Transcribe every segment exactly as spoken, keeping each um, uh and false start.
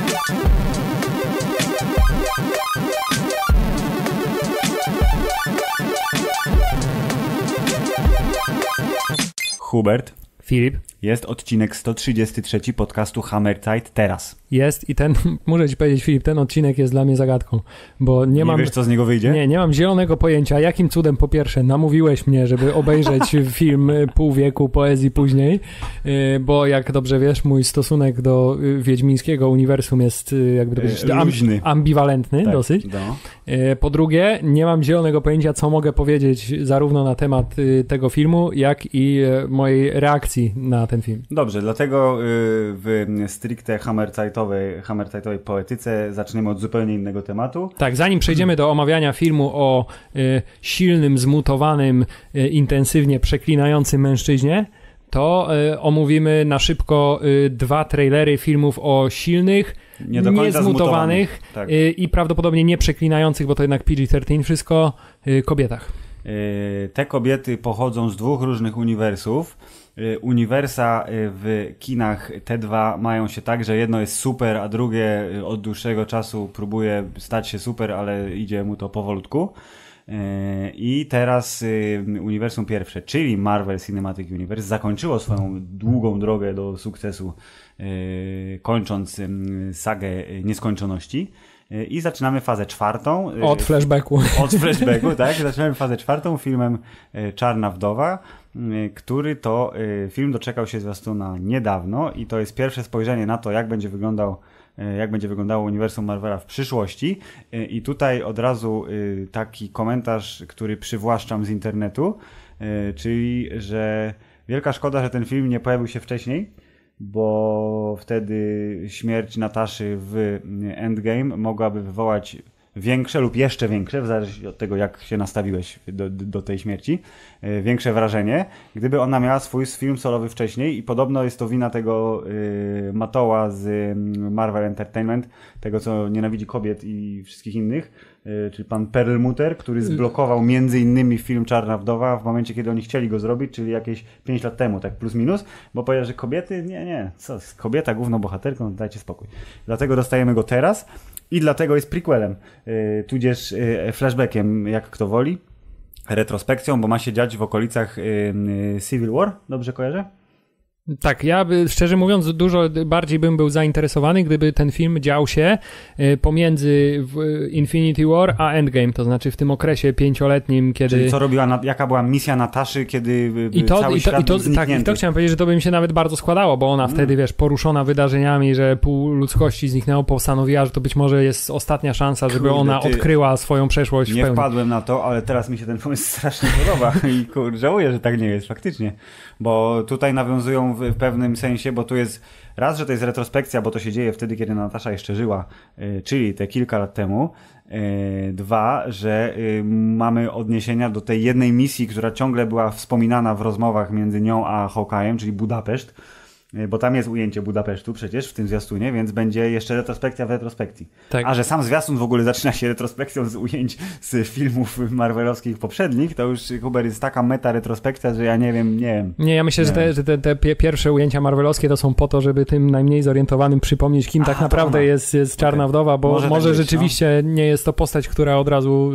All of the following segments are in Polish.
Hubert. Filip. Jest odcinek sto trzydziesty trzeci podcastu Hammerzeit teraz. Jest i ten, muszę ci powiedzieć, Filip, ten odcinek jest dla mnie zagadką, bo nie, nie mam... Nie wiesz, co z niego wyjdzie? Nie, nie mam zielonego pojęcia, jakim cudem po pierwsze namówiłeś mnie, żeby obejrzeć film Pół wieku poezji później, bo jak dobrze wiesz, mój stosunek do wiedźmińskiego uniwersum jest, jakby to powiedzieć, luźny. ambiwalentny tak, dosyć. No. Po drugie, nie mam zielonego pojęcia, co mogę powiedzieć zarówno na temat tego filmu, jak i mojej reakcji na ten film. Dobrze, dlatego w stricte Hammerzeitowej, Hammerzeitowej poetyce zaczniemy od zupełnie innego tematu. Tak, zanim przejdziemy do omawiania filmu o y, silnym, zmutowanym, y, intensywnie przeklinającym mężczyźnie, to y, omówimy na szybko y, dwa trailery filmów o silnych, nie do końca niezmutowanych tak. y, i prawdopodobnie nie przeklinających, bo to jednak P G trzynaście, wszystko y, kobietach. Y, te kobiety pochodzą z dwóch różnych uniwersów. Uniwersa w kinach te dwa mają się tak, że jedno jest super, a drugie od dłuższego czasu próbuje stać się super, ale idzie mu to powolutku. I teraz uniwersum pierwsze, czyli Marvel Cinematic Universe, zakończyło swoją długą drogę do sukcesu, kończąc sagę nieskończoności. I zaczynamy fazę czwartą. Od flashbacku. Od flashbacku, tak. Zaczynamy fazę czwartą filmem Czarna Wdowa, który to film doczekał się zwiastuna niedawno i to jest pierwsze spojrzenie na to, jak będzie wyglądał, jak będzie wyglądało uniwersum Marvela w przyszłości. I tutaj od razu taki komentarz, który przywłaszczam z internetu, czyli, że wielka szkoda, że ten film nie pojawił się wcześniej, bo wtedy śmierć Nataszy w Endgame mogłaby wywołać większe lub jeszcze większe, w zależności od tego, jak się nastawiłeś do, do tej śmierci, większe wrażenie, gdyby ona miała swój film solowy wcześniej i podobno jest to wina tego y, Matoła z Marvel Entertainment, tego, co nienawidzi kobiet i wszystkich innych, y, czyli pan Perlmutter, który zblokował między innymi film Czarna Wdowa w momencie, kiedy oni chcieli go zrobić, czyli jakieś pięć lat temu, tak plus minus, bo powiedział, że kobiety, nie, nie, co, kobieta główną bohaterką, dajcie spokój. Dlatego dostajemy go teraz. I dlatego jest prequelem, yy, tudzież yy, flashbackiem, jak kto woli, retrospekcją, bo ma się dziać w okolicach yy, Civil War, dobrze kojarzę? Tak, ja szczerze mówiąc dużo bardziej bym był zainteresowany, gdyby ten film dział się pomiędzy Infinity War a Endgame, to znaczy w tym okresie pięcioletnim, kiedy... Czyli co robiła, jaka była misja Nataszy, kiedy I to, cały i to, świat i to, był zniknięty. Tak, i to chciałem powiedzieć, że to by mi się nawet bardzo składało, bo ona mm. wtedy, wiesz, poruszona wydarzeniami, że pół ludzkości zniknęło, postanowiła, że to być może jest ostatnia szansa, żeby Kurde, ona odkryła swoją przeszłość Nie w pełni. wpadłem na to, ale teraz mi się ten pomysł strasznie podoba i kur, żałuję, że tak nie jest faktycznie, bo tutaj nawiązują w pewnym sensie, bo tu jest raz, że to jest retrospekcja, bo to się dzieje wtedy, kiedy Natasza jeszcze żyła, yy, czyli te kilka lat temu. Yy, dwa, że yy, mamy odniesienia do tej jednej misji, która ciągle była wspominana w rozmowach między nią a Hawkeye'em, czyli Budapeszt. Bo tam jest ujęcie Budapesztu przecież w tym zwiastunie, więc będzie jeszcze retrospekcja w retrospekcji. Tak. A że sam zwiastun w ogóle zaczyna się retrospekcją z ujęć z filmów marvelowskich poprzednich, to już, Hubert, jest taka meta retrospekcja, że ja nie wiem, nie wiem. Nie, ja myślę, nie że, te, że te, te pierwsze ujęcia marvelowskie to są po to, żeby tym najmniej zorientowanym przypomnieć, kim A, tak naprawdę jest, jest Czarna okay. Wdowa, bo może, może tak rzeczywiście być, no? nie jest to postać, która od razu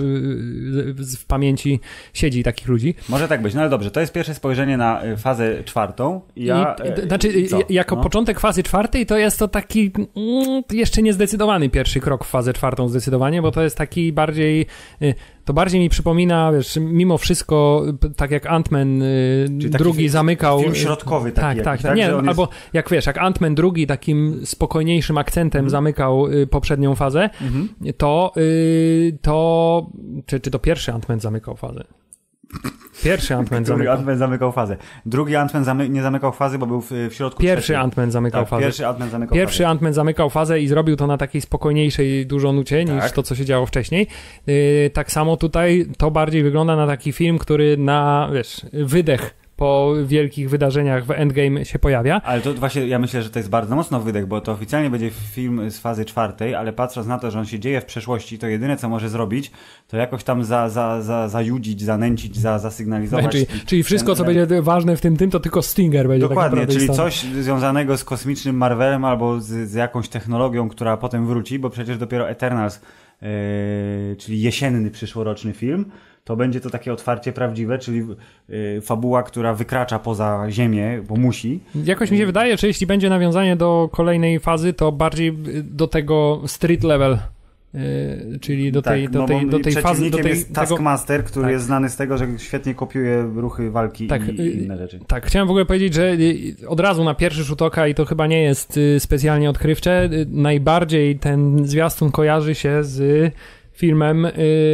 w pamięci siedzi takich ludzi. Może tak być, no ale dobrze, to jest pierwsze spojrzenie na fazę czwartą. Ja, I, znaczy, Co? Jako no. początek fazy czwartej to jest to taki mm, jeszcze niezdecydowany pierwszy krok w fazę czwartą zdecydowanie, bo to jest taki bardziej, to bardziej mi przypomina, wiesz, mimo wszystko, tak jak Ant-Man y, drugi film, zamykał... Film środkowy taki. Tak, jakiś, tak, tak. Nie, jest... albo jak wiesz, jak Ant-Man drugi takim spokojniejszym akcentem mm. zamykał y, poprzednią fazę, mm-hmm. to, y, to czy, czy to pierwszy Ant-Man zamykał fazę? Pierwszy Ant-Man zamykał. Ant-Man zamykał fazę. Drugi Ant-Man zamy- nie zamykał fazy, bo był w, w środku Pierwszy Ant-Man zamykał tak, fazę. Pierwszy Ant-Man zamykał Pierwszy fazę. Ant-Man zamykał fazę i zrobił to na takiej spokojniejszej dużo nucie niż tak. to, co się działo wcześniej. Yy, tak samo tutaj to bardziej wygląda na taki film, który na, wiesz, wydech po wielkich wydarzeniach w Endgame się pojawia. Ale to właśnie, ja myślę, że to jest bardzo mocno wydech, bo to oficjalnie będzie film z fazy czwartej, ale patrząc na to, że on się dzieje w przeszłości, to jedyne, co może zrobić, to jakoś tam za, za, za, zajudzić, zanęcić, za, zasygnalizować. Czyli, czyli wszystko, ten, co będzie ważne w tym, tym, to tylko Stinger będzie. Dokładnie, tak czyli istotne. coś związanego z kosmicznym Marvelem albo z, z jakąś technologią, która potem wróci, bo przecież dopiero Eternals, yy, czyli jesienny, przyszłoroczny film, to będzie to takie otwarcie prawdziwe, czyli y, fabuła, która wykracza poza Ziemię, bo musi. Jakoś mi się wydaje, że jeśli będzie nawiązanie do kolejnej fazy, to bardziej do tego street level, y, czyli do tej, tak, do tej, no do tej fazy. Do tej, jest Taskmaster, tego... który tak. jest znany z tego, że świetnie kopiuje ruchy walki tak, i, i inne rzeczy. Tak, chciałem w ogóle powiedzieć, że od razu na pierwszy rzut oka, i to chyba nie jest specjalnie odkrywcze, najbardziej ten zwiastun kojarzy się z filmem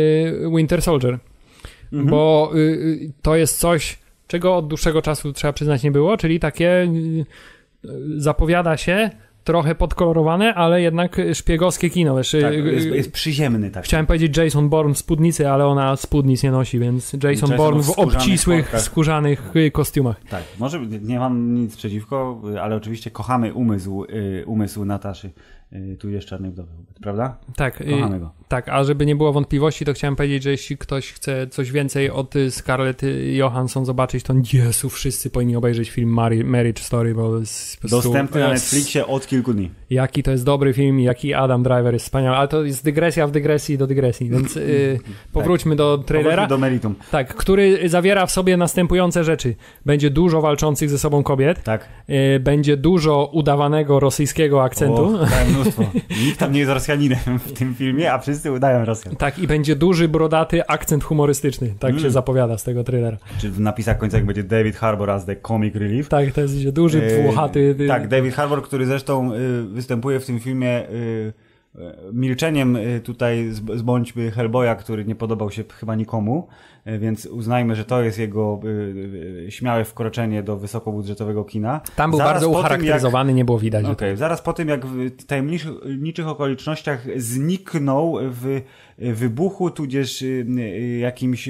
Winter Soldier. Mhm. Bo y, to jest coś, czego od dłuższego czasu, trzeba przyznać, nie było, czyli takie y, zapowiada się trochę podkolorowane, ale jednak szpiegowskie kino. Wiesz, tak, jest, jest przyziemny. Tak. Chciałem powiedzieć Jason Bourne w spódnicy, ale ona spódnic nie nosi, więc Jason, Jason Bourne w, w obcisłych, porkach. skórzanych kostiumach. Tak, może nie mam nic przeciwko, ale oczywiście kochamy umysł, umysł Nataszy. Tu jest Czarnej Wdowy, prawda? Tak, kochamy go. Tak, a żeby nie było wątpliwości, to chciałem powiedzieć, że jeśli ktoś chce coś więcej od Scarlett Johansson zobaczyć, to Jezu, wszyscy powinni obejrzeć film Mary, Marriage Story, bo jest po prostu, dostępny na Netflixie od kilku dni. Jaki to jest dobry film i jaki Adam Driver jest wspaniały, ale to jest dygresja w dygresji do dygresji, więc yy, powróćmy tak. do trailera. Powróćmy do meritum. Tak, który zawiera w sobie następujące rzeczy. Będzie dużo walczących ze sobą kobiet, tak. yy, będzie dużo udawanego rosyjskiego akcentu. O, tak, mnóstwo. Nikt tam nie jest Rosjaninem w tym filmie, a wszyscy udają Rosjan. Tak, i będzie duży, brodaty akcent humorystyczny. Tak mm. się zapowiada z tego trailera. Czy w napisach końcowych będzie David Harbour as the comic relief. Tak, to jest duży, dwuchaty... Yy, tak, David Harbour, który zresztą yy, występuje w tym filmie yy, milczeniem yy, tutaj zbądźmy Hellboya, który nie podobał się chyba nikomu, yy, więc uznajmy, że to jest jego yy, yy, śmiałe wkroczenie do wysokobudżetowego kina. Tam był zaraz bardzo ucharakteryzowany, jak, nie było widać. Okej, okay, zaraz po tym, jak w tajemniczych okolicznościach zniknął w wybuchu, tudzież jakimś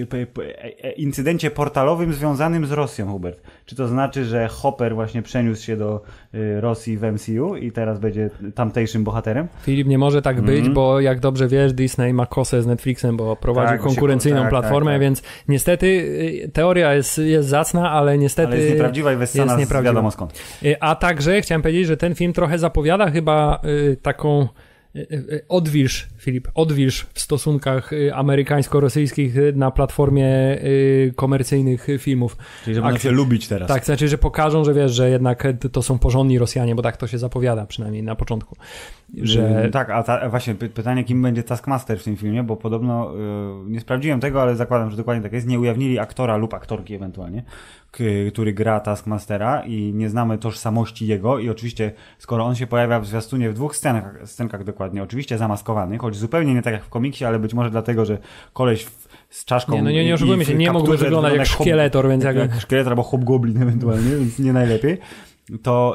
incydencie portalowym związanym z Rosją, Hubert. Czy to znaczy, że Hopper właśnie przeniósł się do Rosji w M C U i teraz będzie tamtejszym bohaterem? Filip, nie może tak być, mm. bo jak dobrze wiesz, Disney ma kosę z Netflixem, bo prowadzi tak, konkurencyjną tak, platformę, tak, tak. więc niestety teoria jest, jest zacna, ale niestety ale jest nieprawdziwa i wessana jest wiadomo skąd. A także chciałem powiedzieć, że ten film trochę zapowiada chyba y, taką odwilż, Filip, odwilż w stosunkach amerykańsko-rosyjskich na platformie komercyjnych filmów. Czyli że będą się lubić teraz. Tak, znaczy, że pokażą, że wiesz, że jednak to są porządni Rosjanie, bo tak to się zapowiada przynajmniej na początku. Że... Tak, a ta, właśnie pytanie, kim będzie Taskmaster w tym filmie, bo podobno, yy, nie sprawdziłem tego, ale zakładam, że dokładnie tak jest, nie ujawnili aktora lub aktorki ewentualnie, k- który gra Taskmastera i nie znamy tożsamości jego i oczywiście, skoro on się pojawia w zwiastunie w dwóch scenkach, scenkach dokładnie, oczywiście zamaskowany, choć zupełnie nie tak jak w komiksie, ale być może dlatego, że koleś w, z czaszką nie, no nie, nie oszukujmy się, nie mógłby wyglądać jak szkieletor, więc jak... jak szkieletor albo hobgoblin ewentualnie, więc nie najlepiej. To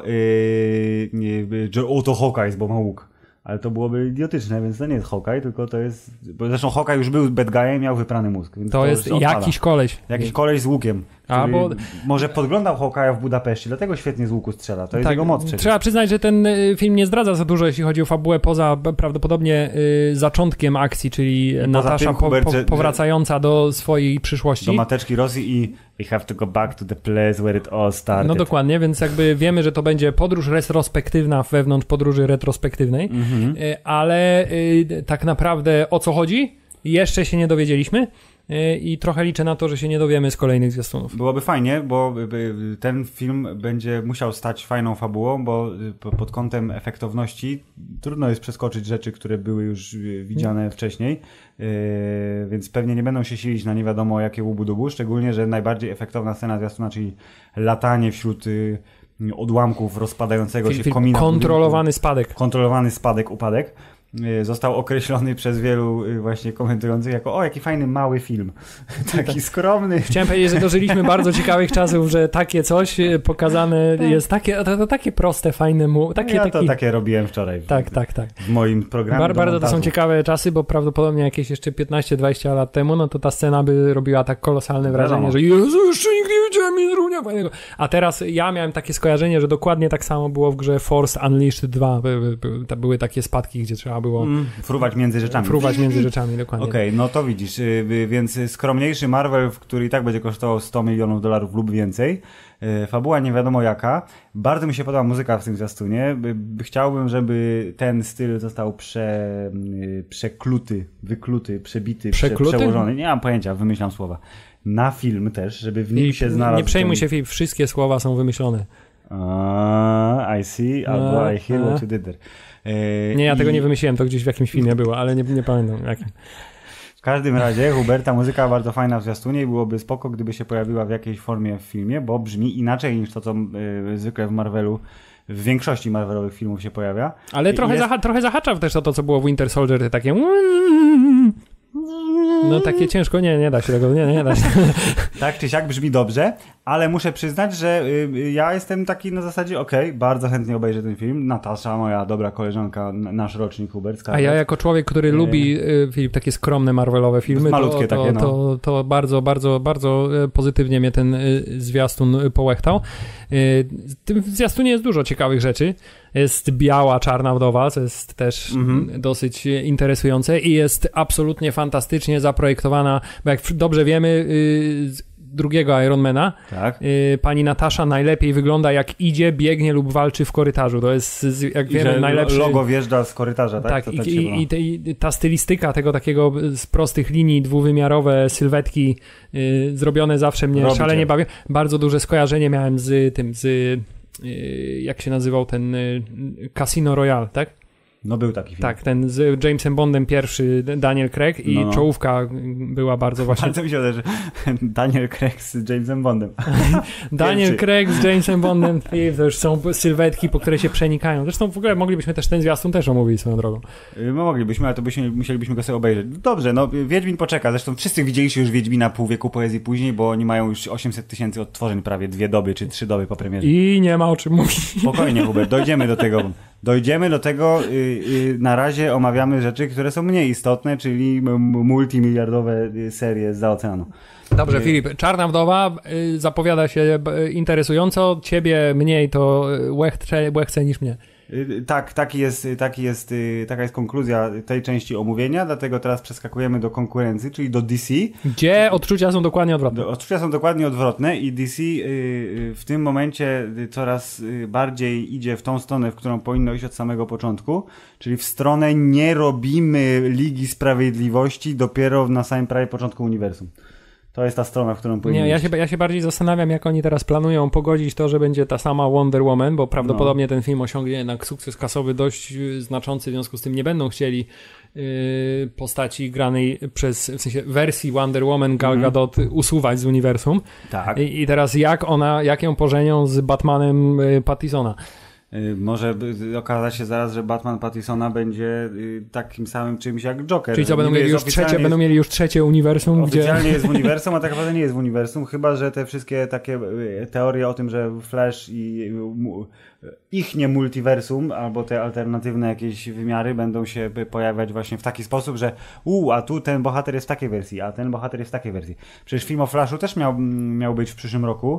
yy, że o, to Hawkeye, bo ma łuk. Ale to byłoby idiotyczne, więc to nie jest Hawkeye, tylko to jest... Bo zresztą Hawkeye już był bad guyem, miał wyprany mózg. Więc to, to jest jakiś koleś. Jakiś koleś z łukiem. A, bo... Może podglądał Hawkeye'a w Budapeszcie, dlatego świetnie z łuku strzela. To jest tak, jego moc przecież. Trzeba przyznać, że ten film nie zdradza za dużo, jeśli chodzi o fabułę, poza prawdopodobnie y, zaczątkiem akcji, czyli Natasza tym, po, Hubert, po, że, powracająca że... do swojej przyszłości. Do mateczki Rosji i we have to go back to the place where it all started. No dokładnie, więc jakby wiemy, że to będzie podróż retrospektywna wewnątrz podróży retrospektywnej, mm-hmm. y, ale y, tak naprawdę o co chodzi? Jeszcze się nie dowiedzieliśmy. I trochę liczę na to, że się nie dowiemy z kolejnych zwiastunów. Byłoby fajnie, bo ten film będzie musiał stać fajną fabułą, bo pod kątem efektowności trudno jest przeskoczyć rzeczy, które były już widziane hmm. wcześniej, więc pewnie nie będą się silić na nie wiadomo jakie łubu-dubu, szczególnie, że najbardziej efektowna scena zwiastuna, czyli latanie wśród odłamków rozpadającego film, się komina. Kontrolowany budynku, spadek. Kontrolowany spadek, upadek. Został określony przez wielu właśnie komentujących jako o, jaki fajny, mały film. Taki skromny. Chciałem powiedzieć, że dożyliśmy bardzo ciekawych czasów, że takie coś pokazane tak. jest takie, to, to takie proste, fajne. Mu, takie, ja to taki... takie robiłem wczoraj. W, tak, tak, tak. W moim programie. Bar, bardzo to są ciekawe czasy, bo prawdopodobnie jakieś jeszcze piętnaście dwadzieścia lat temu, no to ta scena by robiła tak kolosalne wrażenie, że Jezu, jeszcze nikt nie widział. mi równia fajnego. A teraz ja miałem takie skojarzenie, że dokładnie tak samo było w grze Force Unleashed dwa. By, by, by, były takie spadki, gdzie trzeba było mm, fruwać między rzeczami. Fruwać między rzeczami, dokładnie. Okej, okay, no to widzisz, więc skromniejszy Marvel, który i tak będzie kosztował sto milionów dolarów lub więcej. Fabuła nie wiadomo jaka. Bardzo mi się podoba muzyka w tym zwiastunie. Chciałbym, żeby ten styl został prze, przekluty, wykluty, przebity, prze, przełożony. Nie mam pojęcia, wymyślam słowa. Na film też, żeby w nim I się znalazł. Nie przejmuj ten... się, Filip, wszystkie słowa są wymyślone. Uh, I see, albo no, I hear no. what you did there. Nie, ja I... tego nie wymyśliłem, to gdzieś w jakimś filmie było, ale nie, nie pamiętam jakim. W każdym razie Huberta muzyka bardzo fajna w zwiastunie i byłoby spoko, gdyby się pojawiła w jakiejś formie w filmie, bo brzmi inaczej niż to, co y, zwykle w Marvelu, w większości Marvelowych filmów się pojawia. Ale trochę, jest... zaha- trochę zahacza też o to, co było w Winter Soldier, te takie... No takie ciężko, nie, nie da się tego, nie, nie da się. Tak czy siak brzmi dobrze, ale muszę przyznać, że y, ja jestem taki na zasadzie, okej, okay, bardzo chętnie obejrzę ten film. Natasza, moja dobra koleżanka, nasz rocznik Hubert. Skarlet. A ja jako człowiek, który y... lubi y, Filip, takie skromne Marvelowe filmy, malutkie to, to, takie, no. to, to bardzo, bardzo, bardzo pozytywnie mnie ten y, zwiastun połechtał. Y, w tym zwiastunie jest dużo ciekawych rzeczy. Jest biała, czarna wdowa, co jest też mm-hmm. dosyć interesujące i jest absolutnie fantastycznie zaprojektowana, bo jak dobrze wiemy, y, drugiego Ironmana, tak. y, pani Natasza najlepiej wygląda jak idzie, biegnie lub walczy w korytarzu. To jest, jak I wiemy, najlepszy... logo wjeżdża z korytarza, tak? Tak, to i, tak i, i, te, i ta stylistyka tego takiego z prostych linii, dwuwymiarowe sylwetki y, zrobione zawsze mnie Robicie. szalenie bawią. Bardzo duże skojarzenie miałem z tym, z jak się nazywał ten Casino Royale, tak? No był taki film. Tak, ten z Jamesem Bondem pierwszy, Daniel Craig i no, no. czołówka była bardzo właśnie... Bardzo mi się wydaje, że Daniel Craig z Jamesem Bondem. Daniel Craig z Jamesem Bondem, to już są sylwetki, po które się przenikają. Zresztą w ogóle moglibyśmy też ten zwiastun też omówić swoją drogą. No moglibyśmy, ale to byśmy, musielibyśmy go sobie obejrzeć. Dobrze, no Wiedźmin poczeka. Zresztą wszyscy widzieliście już Wiedźmina pół wieku poezji później, bo oni mają już osiemset tysięcy odtworzeń, prawie dwie doby czy trzy doby po premierze. I nie ma o czym mówić. Spokojnie, Hubert, dojdziemy do tego. Dojdziemy do tego, yy, yy, na razie omawiamy rzeczy, które są mniej istotne, czyli m- multimiliardowe serie zza oceanu. Dobrze, Filip, Czarna Wdowa yy, zapowiada się yy, interesująco, ciebie mniej to łechce, łechce niż mnie. Tak, taki jest, taki jest, taka jest konkluzja tej części omówienia, dlatego teraz przeskakujemy do konkurencji, czyli do D C. Gdzie odczucia są dokładnie odwrotne. Odczucia są dokładnie odwrotne i D C w tym momencie coraz bardziej idzie w tą stronę, w którą powinno iść od samego początku, czyli w stronę nie robimy Ligi Sprawiedliwości dopiero na samym prawie początku uniwersum. To jest ta strona, w którą powinien Nie, ja się, ja się bardziej zastanawiam, jak oni teraz planują pogodzić to, że będzie ta sama Wonder Woman, bo prawdopodobnie no. ten film osiągnie jednak sukces kasowy dość znaczący, w związku z tym nie będą chcieli yy, postaci granej przez, w sensie wersji Wonder Woman Gal Gadot mm. usuwać z uniwersum. Tak. I, I teraz jak ona, jak ją pożenią z Batmanem yy, Pattisona? Może okazać się zaraz, że Batman Pattisona będzie takim samym czymś jak Joker. Czyli co, będą mieli, już trzecie, jest, będą mieli już trzecie uniwersum? Oficjalnie gdzie... jest w uniwersum, a tak naprawdę nie jest w uniwersum, chyba że te wszystkie takie teorie o tym, że Flash i ich nie multiversum, albo te alternatywne jakieś wymiary będą się pojawiać właśnie w taki sposób, że u, a tu ten bohater jest w takiej wersji, a ten bohater jest w takiej wersji. Przecież film o Flashu też miał, miał być w przyszłym roku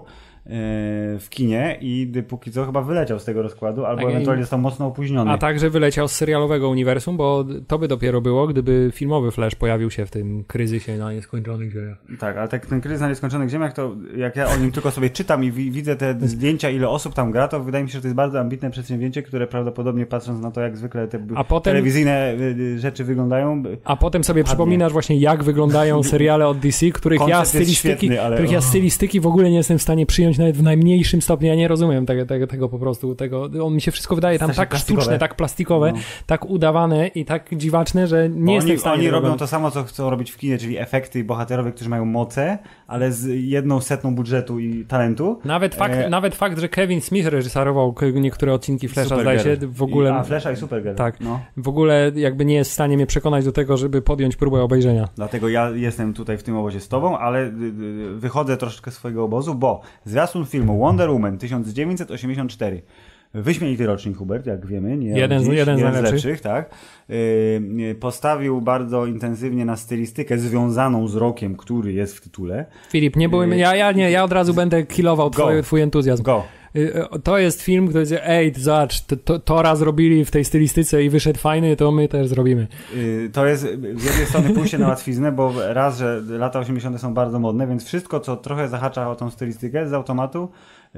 w kinie i póki co chyba wyleciał z tego rozkładu, albo tak, ewentualnie został mocno opóźniony. A także wyleciał z serialowego uniwersum, bo to by dopiero było, gdyby filmowy Flash pojawił się w tym kryzysie na nieskończonych ziemiach. Tak, ale tak, ten kryzys na nieskończonych ziemiach, to jak ja o nim tylko sobie czytam i wi- widzę te zdjęcia, ile osób tam gra, to wydaje mi się, że to jest bardzo ambitne przedsięwzięcie, które prawdopodobnie, patrząc na to, jak zwykle te a potem, telewizyjne rzeczy wyglądają... A potem sobie padnie. Przypominasz właśnie, jak wyglądają seriale od D C, których ja stylistyki, świetny, ale... których ja stylistyki w ogóle nie jestem w stanie przyjąć nawet w najmniejszym stopniu. Ja nie rozumiem tego, tego, tego po prostu. Tego. On mi się wszystko wydaje tam tak plastikowe. sztuczne, tak plastikowe, no. tak udawane i tak dziwaczne, że nie jestem oni, w stanie... Oni robią robić. to samo, co chcą robić w kinie, czyli efekty bohaterowie, którzy mają moce, ale z jedną setną budżetu i talentu. Nawet fakt, e... nawet fakt że Kevin Smith reżyserował niektóre odcinki Flasha, zdaje się, w ogóle... I, a, Flasha i Supergirl. Tak. No. W ogóle jakby nie jest w stanie mnie przekonać do tego, żeby podjąć próbę obejrzenia. Dlatego ja jestem tutaj w tym obozie z tobą, ale wychodzę troszeczkę z swojego obozu, bo zwiastun filmu Wonder Woman tysiąc dziewięćset osiemdziesiąt cztery wyśmienity rocznik, Hubert, jak wiemy. Nie jeden dziś, z, jeden jeden z najlepszych. lepszych, tak. Yy, postawił bardzo intensywnie na stylistykę związaną z rockiem, który jest w tytule. Filip, nie byłem, ja, ja nie, ja od razu będę killował twój, twój entuzjazm. Go. To jest film, który jest, ej, zobacz, to, to, to raz robili w tej stylistyce i wyszedł fajny, to my też zrobimy. To jest z jednej strony pójście na łatwiznę, bo raz, że lata osiemdziesiąte są bardzo modne, więc wszystko, co trochę zahacza o tą stylistykę z automatu,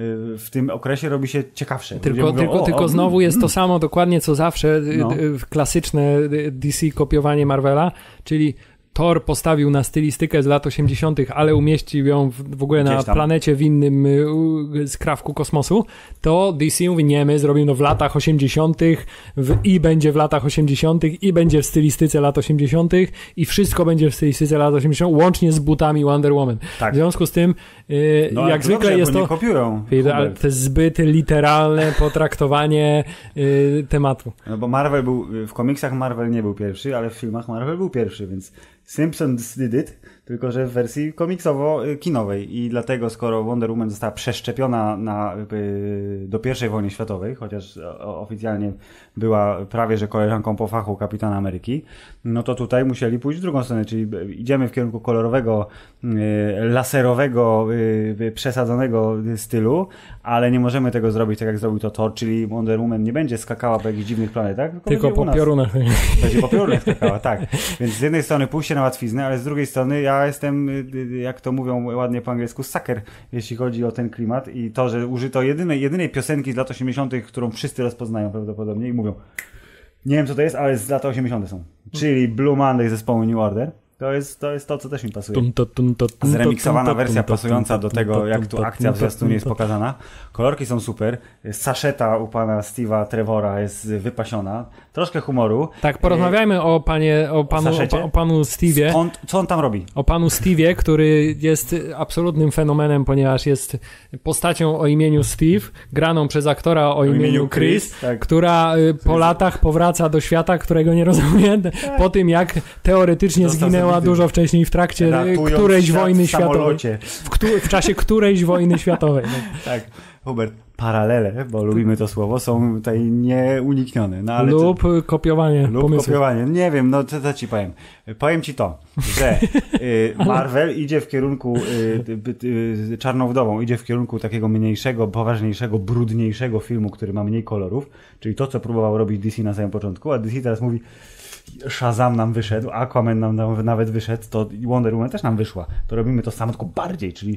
w tym okresie robi się ciekawsze. Tylko, mówią, tylko, o, tylko o, znowu mm, jest to mm. samo dokładnie co zawsze, No. klasyczne D C kopiowanie Marvela, czyli Thor postawił na stylistykę z lat osiemdziesiątych, ale umieścił ją w, w ogóle na planecie w innym y, skrawku kosmosu, to D C mówi, nie, my zrobimy to w latach osiemdziesiątych w, i będzie w latach osiemdziesiątych i będzie w stylistyce lat osiemdziesiątych i wszystko będzie w stylistyce lat osiemdziesiątych, łącznie z butami Wonder Woman. Tak. W związku z tym, y, no, jak zwykle dobrze, jest to... nie kopiują. Ale to jest zbyt literalne potraktowanie y, tematu. No bo Marvel był, w komiksach Marvel nie był pierwszy, ale w filmach Marvel był pierwszy, więc Simpsons did it, tylko że w wersji komiksowo-kinowej i dlatego skoro Wonder Woman została przeszczepiona na, y, do pierwszej wojny światowej, chociaż o, oficjalnie była prawie że koleżanką po fachu Kapitana Ameryki, no to tutaj musieli pójść w drugą stronę, czyli idziemy w kierunku kolorowego, y, laserowego, y, przesadzonego stylu, ale nie możemy tego zrobić tak jak zrobił to Thor, czyli Wonder Woman nie będzie skakała po jakichś dziwnych planetach, tylko, tylko po piorunach. Będzie po piorunach skakała, tak. Więc z jednej strony pójście na łatwiznę, ale z drugiej strony ja jestem, jak to mówią ładnie po angielsku, sucker, jeśli chodzi o ten klimat i to, że użyto jedynej, jedynej piosenki z lat osiemdziesiątych, którą wszyscy rozpoznają prawdopodobnie i mówią, nie wiem co to jest, ale z lat osiemdziesiąte są. Czyli Blue Monday zespołu New Order. To jest, to jest to, co też mi pasuje. Zremiksowana wersja pasująca do tego, jak tu akcja w zwiastunie jest pokazana. Kolorki są super. Saszeta u pana Steve'a Trevora jest wypasiona. Troszkę humoru. Tak, porozmawiajmy o panie, o panu, o, o panu Steve'ie. Skąd, co on tam robi? O panu Steve'ie, który jest absolutnym fenomenem, ponieważ jest postacią o imieniu Steve, graną przez aktora o, o imieniu, imieniu Chris, Chris tak. która po latach powraca do świata, którego nie rozumie, tak. po tym jak teoretycznie Został zginęła dużo wcześniej w trakcie Ratując którejś świat wojny światowej. W, któ- w czasie którejś wojny światowej. No. Tak, Hubert, paralele, bo lubimy to słowo, są tutaj nieuniknione. No, ale lub to, kopiowanie Lub pomysłów. kopiowanie. Nie wiem, no co, co ci powiem. Powiem ci to, że y, Marvel idzie w kierunku y, y, y, Czarnowdową, idzie w kierunku takiego mniejszego, poważniejszego, brudniejszego filmu, który ma mniej kolorów, czyli to, co próbował robić D C na samym początku, a D C teraz mówi Shazam nam wyszedł, Aquaman nam nawet wyszedł, to Wonder Woman też nam wyszła. To robimy to samo, tylko bardziej, czyli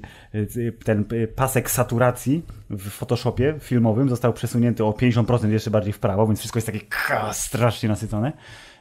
ten pasek saturacji w Photoshopie filmowym został przesunięty o pięćdziesiąt procent jeszcze bardziej w prawo, więc wszystko jest takie ka, strasznie nasycone.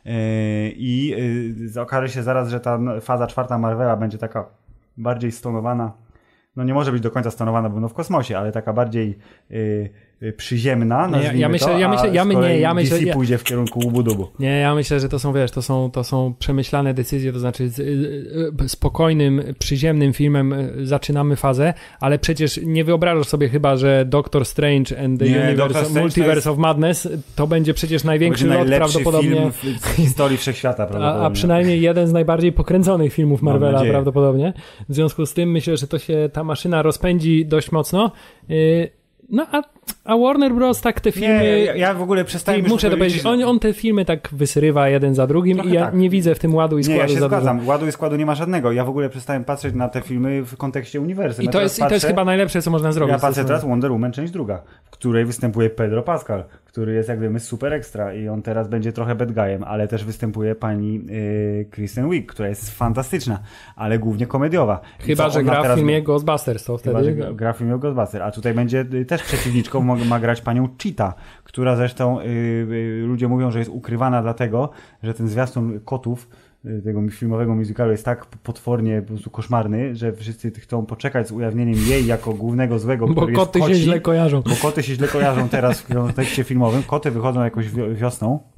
I okaże się zaraz, że ta faza czwarta Marvela będzie taka bardziej stonowana. No nie może być do końca stonowana, bo no w kosmosie, ale taka bardziej yy, yy, przyziemna, nazwijmy ja myślę, to, ja myślę, ja, a nie, ja myślę, D C ja, pójdzie w kierunku łubu-dubu. Nie, ja myślę, że to są, wiesz, to są, to są przemyślane decyzje, to znaczy z, y, spokojnym, przyziemnym filmem zaczynamy fazę, ale przecież nie wyobrażasz sobie chyba, że Doctor Strange and the nie, Universe, Multiverse jest... of Madness to będzie przecież największy lot prawdopodobnie film w, w historii wszechświata prawdopodobnie. A, a przynajmniej jeden z najbardziej pokręconych filmów Marvela prawdopodobnie. W związku z tym myślę, że to się ta maszyna rozpędzi dość mocno. Yy, No a, a Warner Bros. Tak te filmy... Nie, ja, ja w ogóle przestaję... Muszę to powiedzieć, on, on te filmy tak wysyrywa jeden za drugim Trochę i ja tak. nie widzę w tym ładu i składu nie, ja się za zgadzam. dużo. Ładu i składu nie ma żadnego. Ja w ogóle przestałem patrzeć na te filmy w kontekście uniwersum. I to, ja jest, patrzę, I to jest chyba najlepsze, co można zrobić. Ja patrzę teraz Wonder Woman część druga, w której występuje Pedro Pascal, który jest jak wiemy super ekstra i on teraz będzie trochę bad guyem, ale też występuje pani yy, Kristen Wiig, która jest fantastyczna, ale głównie komediowa. Chyba, że gra w filmie Ghostbusters. To wtedy... Chyba, że gra w filmie Ghostbusters, a tutaj będzie też przeciwniczką, ma grać panią Cheetah, która zresztą yy, yy, ludzie mówią, że jest ukrywana dlatego, że ten zwiastun kotów tego filmowego musicalu jest tak potwornie po prostu koszmarny, że wszyscy chcą poczekać z ujawnieniem jej jako głównego złego, bo który koty jest koci, się źle kojarzą. Bo koty się źle kojarzą teraz w kontekście filmowym. Koty wychodzą jakoś wiosną,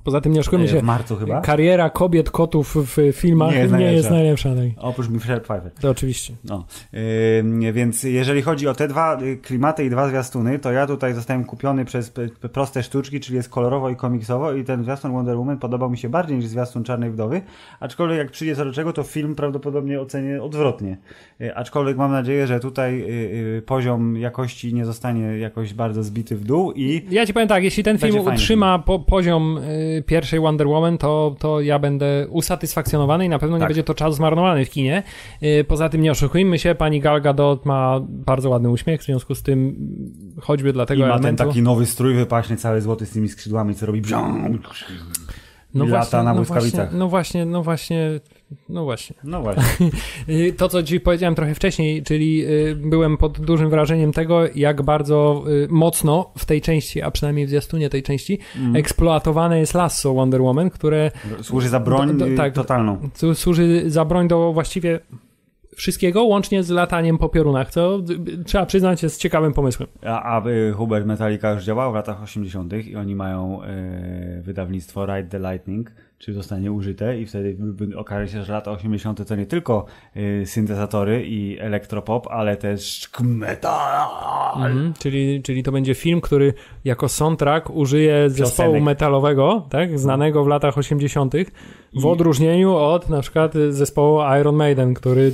Poza tym nie oszukujmy się, w marcu chyba? Kariera kobiet, kotów w filmach nie jest nie najlepsza. Jest najlepsza tak. Oprócz Michelle Pfeiffer. To oczywiście. No. Yy, więc jeżeli chodzi o te dwa klimaty i dwa zwiastuny, to ja tutaj zostałem kupiony przez proste sztuczki, czyli jest kolorowo i komiksowo i ten zwiastun Wonder Woman podobał mi się bardziej niż zwiastun Czarnej Wdowy, aczkolwiek jak przyjdzie co do czego, to film prawdopodobnie ocenię odwrotnie. Yy, aczkolwiek mam nadzieję, że tutaj yy, poziom jakości nie zostanie jakoś bardzo zbity w dół i... Ja ci powiem tak, jeśli ten film utrzyma po, poziom yy, pierwszej Wonder Woman, to, to ja będę usatysfakcjonowany i na pewno nie tak. będzie to czas zmarnowany w kinie. Yy, poza tym nie oszukujmy się, pani Gal Gadot ma bardzo ładny uśmiech, w związku z tym choćby dlatego I ma elementu... ten taki nowy strój wypaśny, cały złoty z tymi skrzydłami, co robi brzą, no i właśnie, lata na no błyskawicach. Właśnie, no właśnie, no właśnie, no właśnie. No właśnie. To, co ci powiedziałem trochę wcześniej, czyli byłem pod dużym wrażeniem tego, jak bardzo mocno w tej części, a przynajmniej w zwiastunie tej części, mm. eksploatowane jest lasso Wonder Woman, które... Służy za broń do, do, tak, totalną. Służy za broń do właściwie wszystkiego, łącznie z lataniem po piorunach, co trzeba przyznać jest ciekawym pomysłem. A, a Hubert, Metallica już działał w latach osiemdziesiątych i oni mają e, wydawnictwo Ride the Lightning, czy zostanie użyte i wtedy okaże się, że lata osiemdziesiąte to nie tylko y, syntezatory i elektropop, ale też metal. Mhm, czyli, czyli to będzie film, który jako soundtrack użyje zespołu Piosenek. metalowego, tak, znanego w latach osiemdziesiątych w I... odróżnieniu od na przykład zespołu Iron Maiden, który...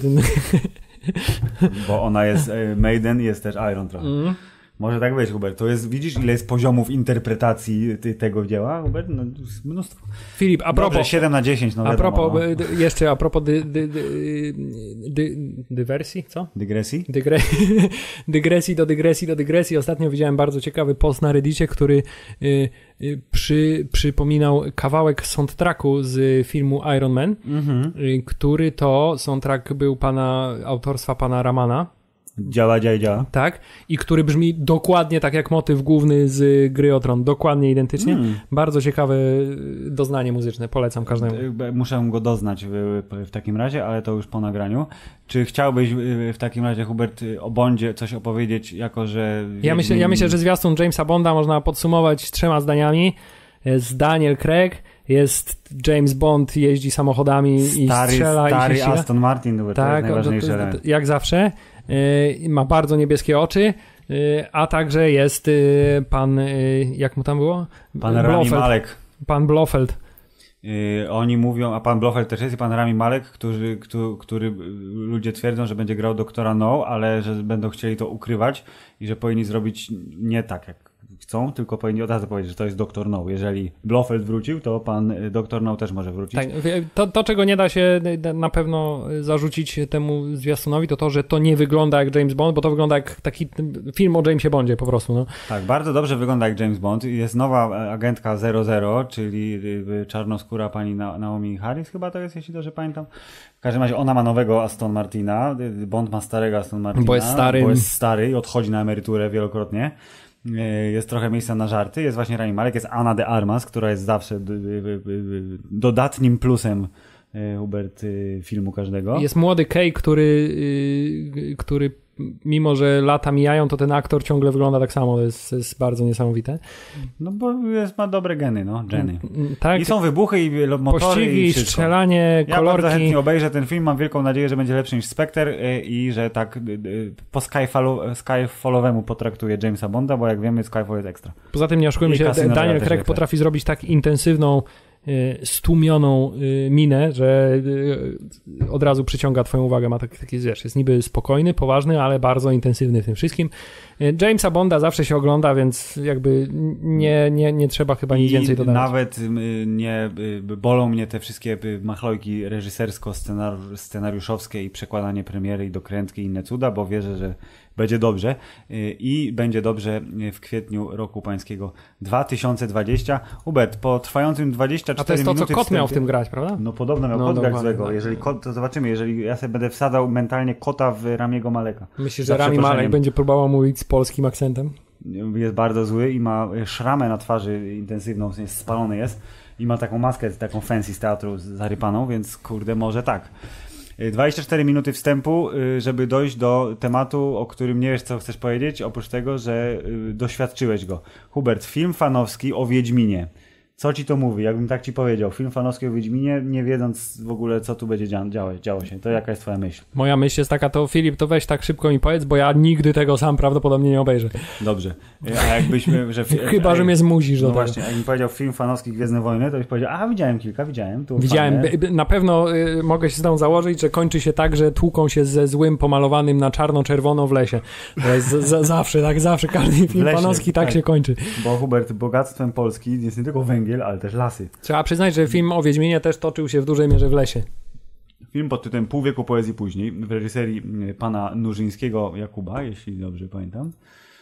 Bo ona jest Maiden, jest też Iron trochę. Mm. Może tak być, Hubert. To jest, widzisz, ile jest poziomów interpretacji ty, tego dzieła, Hubert? No, mnóstwo. Filip, a propos... Dobrze, siedem na dziesięć, no wiadomo. A propos, no. jeszcze a propos dy, dy, dy, dy, dywersji, co? Dygresji? Dygre... dygresji do dygresji do dygresji. Ostatnio widziałem bardzo ciekawy post na Reddicie, który y, y, przy, przypominał kawałek soundtracku z filmu Iron Man, mm-hmm. y, który to soundtrack był pana, autorstwa pana Ramana. Działa, działa, działa. Tak, i który brzmi dokładnie tak jak motyw główny z Gry o Tron, dokładnie identycznie. Mm. Bardzo ciekawe doznanie muzyczne, polecam każdemu. Muszę go doznać w, w takim razie, ale to już po nagraniu. Czy chciałbyś w takim razie, Hubert, o Bondzie coś opowiedzieć, jako że... Ja myślę, ja myślę, że zwiastun Jamesa Bonda można podsumować trzema zdaniami. Jest Daniel Craig, jest James Bond, jeździ samochodami stary, i strzela stary i się Aston Martin, to tak, jest najważniejsze. To, to, to, jak zawsze. Yy, ma bardzo niebieskie oczy, yy, a także jest yy, pan, yy, jak mu tam było? Pan Rami Malek. Pan Blofeld. Yy, oni mówią, a pan Blofeld też jest i pan Rami Malek, który, który, który ludzie twierdzą, że będzie grał doktora No, ale że będą chcieli to ukrywać i że powinni zrobić nie tak, jak chcą, tylko powinni od razu powiedzieć, że to jest doktor No. Jeżeli Blofeld wrócił, to pan doktor No też może wrócić. Tak, to, to, czego nie da się na pewno zarzucić temu zwiastunowi, to to, że to nie wygląda jak James Bond, bo to wygląda jak taki film o Jamesie Bondzie po prostu. No. Tak, bardzo dobrze wygląda jak James Bond. Jest nowa agentka zero zero, czyli czarnoskóra pani Naomi Harris chyba to jest, jeśli dobrze pamiętam. W każdym razie ona ma nowego Aston Martina, Bond ma starego Aston Martina, bo jest stary, bo jest stary i odchodzi na emeryturę wielokrotnie. Jest trochę miejsca na żarty. Jest właśnie Rami Malek, jest Ana de Armas, która jest zawsze dodatnim plusem, Hubert, filmu każdego. Jest młody Kay, który, który mimo, że lata mijają, to ten aktor ciągle wygląda tak samo. To jest, to jest bardzo niesamowite. No bo jest, ma dobre geny, no, geny. Tak. I są wybuchy i motory pościgi, i wszystko. Strzelanie, ja kolorki. Ja bardzo chętnie obejrzę ten film, mam wielką nadzieję, że będzie lepszy niż Spectre i że tak po Skyfallu, Skyfallowemu potraktuje Jamesa Bonda, bo jak wiemy, Skyfall jest ekstra. Poza tym nie oszukujmy się, Daniel Craig potrafi zrobić tak intensywną stłumioną minę, że od razu przyciąga twoją uwagę, ma taki, taki wiesz, jest niby spokojny, poważny, ale bardzo intensywny w tym wszystkim. Jamesa Bonda zawsze się ogląda, więc jakby nie, nie, nie trzeba chyba nic I więcej dodać. Nawet nie bolą mnie te wszystkie machlojki reżysersko-scenariuszowskie i przekładanie premiery i dokrętki i inne cuda, bo wierzę, że będzie dobrze i będzie dobrze w kwietniu roku pańskiego dwa tysiące dwudziestego. Hubert, po trwającym dwadzieścia cztery minuty... A to jest to, co kot wstępie, miał w tym grać, prawda? No podobno miał no, kot no, grać no, złego. no, Jeżeli kot, to zobaczymy, jeżeli ja sobie będę wsadzał mentalnie kota w Ramiego Maleka. Myślisz, że Rami Malek będzie próbował mówić z polskim akcentem? Jest bardzo zły i ma szramę na twarzy intensywną, w sensie spalony jest i ma taką maskę, taką fancy z teatru zarypaną, więc kurde, może tak. dwadzieścia cztery minuty wstępu, żeby dojść do tematu, o którym nie wiesz, co chcesz powiedzieć, oprócz tego, że doświadczyłeś go. Hubert, film fanowski o Wiedźminie. Co ci to mówi? Jakbym tak ci powiedział, film fanowski o Wiedźminie, nie wiedząc w ogóle, co tu będzie dzia- działo, działo się. To jaka jest twoja myśl? Moja myśl jest taka, to Filip, to weź tak szybko mi powiedz, bo ja nigdy tego sam prawdopodobnie nie obejrzę. Dobrze. A jakbyśmy... Że, Chyba, że mnie zmusisz do no tego. właśnie, jakbym powiedział film fanowski Gwiezdne Wojny, to byś powiedział, a widziałem kilka, widziałem. Tu Widziałem, by, na pewno y, mogę się z tą założyć, że kończy się tak, że tłuką się ze złym pomalowanym na czarno-czerwono w lesie. To jest z, z, zawsze, tak zawsze, każdy film lesie, fanowski tak, tak się kończy. Bo Hubert, bogactwem Polski jest nie tylko węgiel, ale też lasy. Trzeba przyznać, że film o Wiedźminie też toczył się w dużej mierze w lesie. Film pod tytułem Pół wieku poezji później w reżyserii pana Nurzyńskiego Jakuba, jeśli dobrze pamiętam.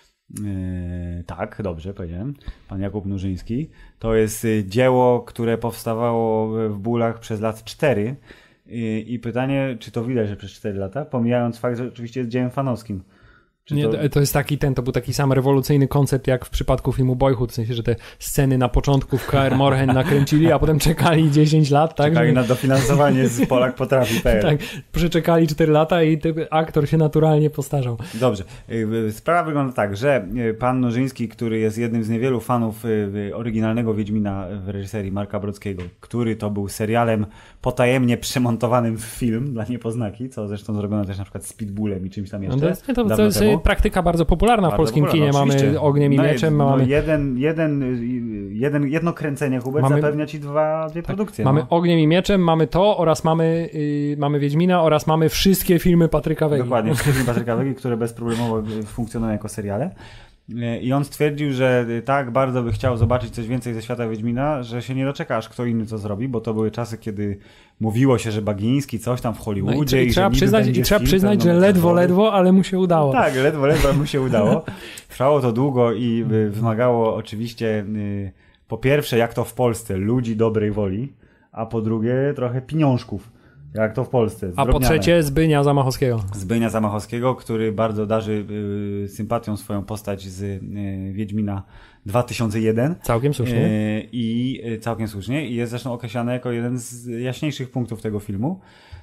Yy, tak, dobrze powiedziałem. Pan Jakub Nurzyński. To jest dzieło, które powstawało w bólach przez lat cztery. Yy, I pytanie, czy to widać, że przez cztery lata? Pomijając fakt, że oczywiście jest dziełem fanowskim. Nie, to... to jest taki ten, to był taki sam rewolucyjny koncept jak w przypadku filmu Boyhood, w sensie, że te sceny na początku w K R Morhen nakręcili, a potem czekali dziesięć lat, tak? Czekali że... na dofinansowanie z Polak potrafi kropka p l. Tak, przeczekali cztery lata i aktor się naturalnie postarzał. Dobrze. Sprawa wygląda tak, że pan Nurzyński, który jest jednym z niewielu fanów oryginalnego Wiedźmina w reżyserii Marka Brodzkiego, który to był serialem potajemnie przemontowanym w film dla niepoznaki, co zresztą zrobiono też na przykład z Pitbullem i czymś tam jeszcze. No to jest, to, to jest praktyka bardzo popularna bardzo w polskim popularna, kinie. Oczywiście. Mamy Ogniem i no, Mieczem. No mamy... jeden, jeden, jeden, jedno kręcenie, Hubert, mamy... zapewnia ci dwa, dwie tak. produkcje. Mamy no. Ogniem i Mieczem, mamy to oraz mamy, yy, mamy Wiedźmina oraz mamy wszystkie filmy Patryka Wegi. Dokładnie, wszystkie filmy Patryka Wegi, które bezproblemowo funkcjonują jako seriale. I on stwierdził, że tak bardzo by chciał zobaczyć coś więcej ze świata Wiedźmina, że się nie doczeka, aż kto inny to zrobi, bo to były czasy, kiedy mówiło się, że Bagiński coś tam w Hollywoodzie. No i, i, i trzeba przyznać, i trzeba przyznać że ledwo, ledwo, ale mu się udało. Tak, ledwo, ledwo mu się udało. Trwało to długo i wymagało oczywiście po pierwsze, jak to w Polsce, ludzi dobrej woli, a po drugie trochę pieniążków. Jak to w Polsce. A po trzecie Zbynia Zamachowskiego. Zbynia Zamachowskiego, który bardzo darzy y, sympatią swoją postać z y, Wiedźmina dwa tysiące jeden. Całkiem słusznie. Y, I y, całkiem słusznie. I jest zresztą określany jako jeden z jaśniejszych punktów tego filmu.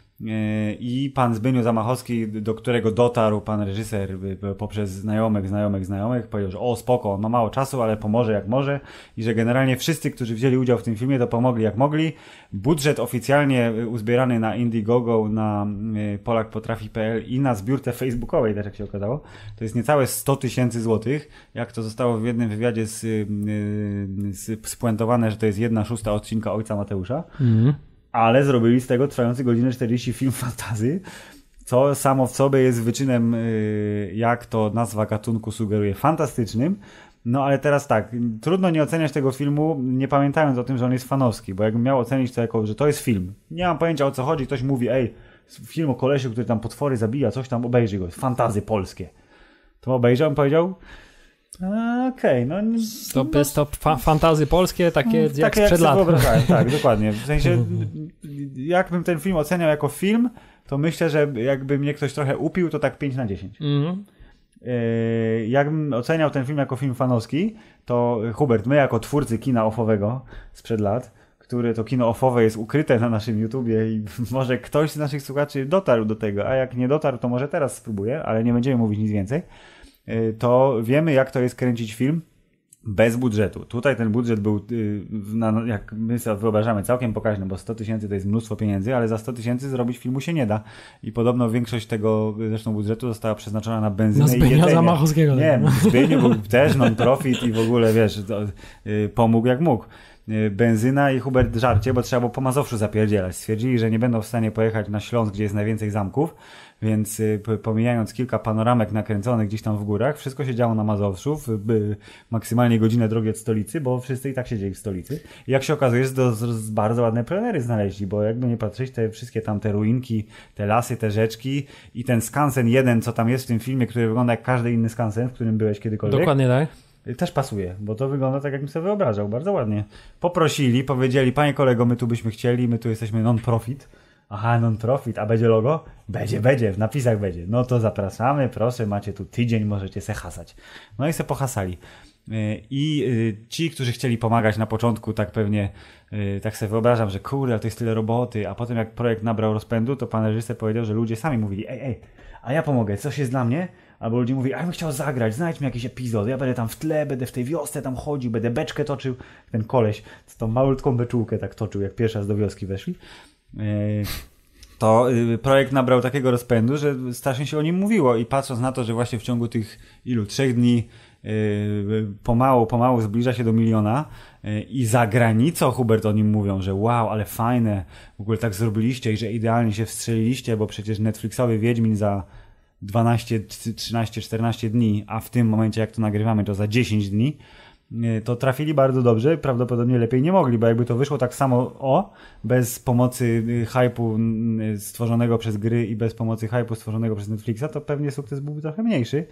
I pan Zbyniu Zamachowski, do którego dotarł pan reżyser poprzez znajomych, znajomych, znajomych, powiedział, że o spoko, on ma mało czasu, ale pomoże jak może i że generalnie wszyscy, którzy wzięli udział w tym filmie, to pomogli jak mogli. Budżet oficjalnie uzbierany na Indiegogo, na polak potrafi kropka p l i na zbiórce facebookowej, też jak się okazało, to jest niecałe sto tysięcy złotych, jak to zostało w jednym wywiadzie z, z, spuentowane, że to jest jedna szósta odcinka Ojca Mateusza. Mhm. Ale zrobili z tego trwający godzinę czterdzieści film fantasy, co samo w sobie jest wyczynem, jak to nazwa gatunku sugeruje, fantastycznym. No ale teraz tak, trudno nie oceniać tego filmu, nie pamiętając o tym, że on jest fanowski, bo jakbym miał ocenić to jako, że to jest film. Nie mam pojęcia, o co chodzi, ktoś mówi, ej, film o kolesiu, który tam potwory zabija, coś tam, obejrzyj go, fantazy polskie. To obejrzał i powiedział... Okej, okay, no... To jest to fa- fantazy polskie, takie jak takie sprzed jak lat. Tak, dokładnie. W sensie, jakbym ten film oceniał jako film, to myślę, że jakby mnie ktoś trochę upił, to tak pięć na dziesięć. Mm-hmm. Yy, jakbym oceniał ten film jako film fanowski, to Hubert, my jako twórcy kina offowego sprzed lat, które to kino offowe jest ukryte na naszym YouTubie i może ktoś z naszych słuchaczy dotarł do tego, a jak nie dotarł, to może teraz spróbuję, ale nie będziemy mówić nic więcej. To wiemy, jak to jest kręcić film bez budżetu. Tutaj ten budżet był, jak my sobie wyobrażamy, całkiem pokaźny, bo sto tysięcy to jest mnóstwo pieniędzy, ale za sto tysięcy zrobić filmu się nie da. I podobno większość tego zresztą budżetu została przeznaczona na benzynę na i jedzenie. Zamachowskiego. Nie, Zbyniu był też non-profit i w ogóle, wiesz, to, y, pomógł jak mógł. Benzyna i Hubert żarcie, bo trzeba było po Mazowszu zapierdzielać. Stwierdzili, że nie będą w stanie pojechać na Śląsk, gdzie jest najwięcej zamków, więc pomijając kilka panoramek nakręconych gdzieś tam w górach, wszystko się działo na Mazowszu, w, w maksymalnie godzinę drogi od stolicy, bo wszyscy i tak siedzieli w stolicy. I jak się okazuje, że to z, z bardzo ładne plenery znaleźli, bo jakby nie patrzeć, te wszystkie tam te ruinki, te lasy, te rzeczki i ten skansen jeden, co tam jest w tym filmie, który wygląda jak każdy inny skansen, w którym byłeś kiedykolwiek. Dokładnie tak. Też pasuje, bo to wygląda tak, jakbym sobie wyobrażał, bardzo ładnie. Poprosili, powiedzieli, panie kolego, my tu byśmy chcieli, my tu jesteśmy non-profit. Aha, non-profit, a będzie logo? Będzie, będzie, w napisach będzie. No to zapraszamy, proszę, macie tu tydzień, możecie se hasać. No i se pohasali. I ci, którzy chcieli pomagać na początku, tak pewnie, tak sobie wyobrażam, że kurde, to jest tyle roboty, a potem jak projekt nabrał rozpędu, to pan reżyser powiedział, że ludzie sami mówili, ej, ej, a ja pomogę, coś jest dla mnie, Albo ludzie mówili, a ja bym chciał zagrać, znajdź mi jakiś epizod, ja będę tam w tle, będę w tej wiosce tam chodził, będę beczkę toczył. Ten koleś z tą malutką beczułkę tak toczył, jak pierwszy raz do wioski weszli. To projekt nabrał takiego rozpędu, że strasznie się o nim mówiło i patrząc na to, że właśnie w ciągu tych ilu, trzech dni pomału, pomału zbliża się do miliona i za granicą, Hubert, o nim mówią, że wow, ale fajne, w ogóle tak zrobiliście i że idealnie się wstrzeliliście, bo przecież Netflixowy Wiedźmin za dwanaście, trzynaście, czternaście dni, a w tym momencie jak to nagrywamy to za dziesięć dni, to trafili bardzo dobrze, prawdopodobnie lepiej nie mogli, bo jakby to wyszło tak samo o, bez pomocy hype'u stworzonego przez gry i bez pomocy hype'u stworzonego przez Netflixa, to pewnie sukces byłby trochę mniejszy.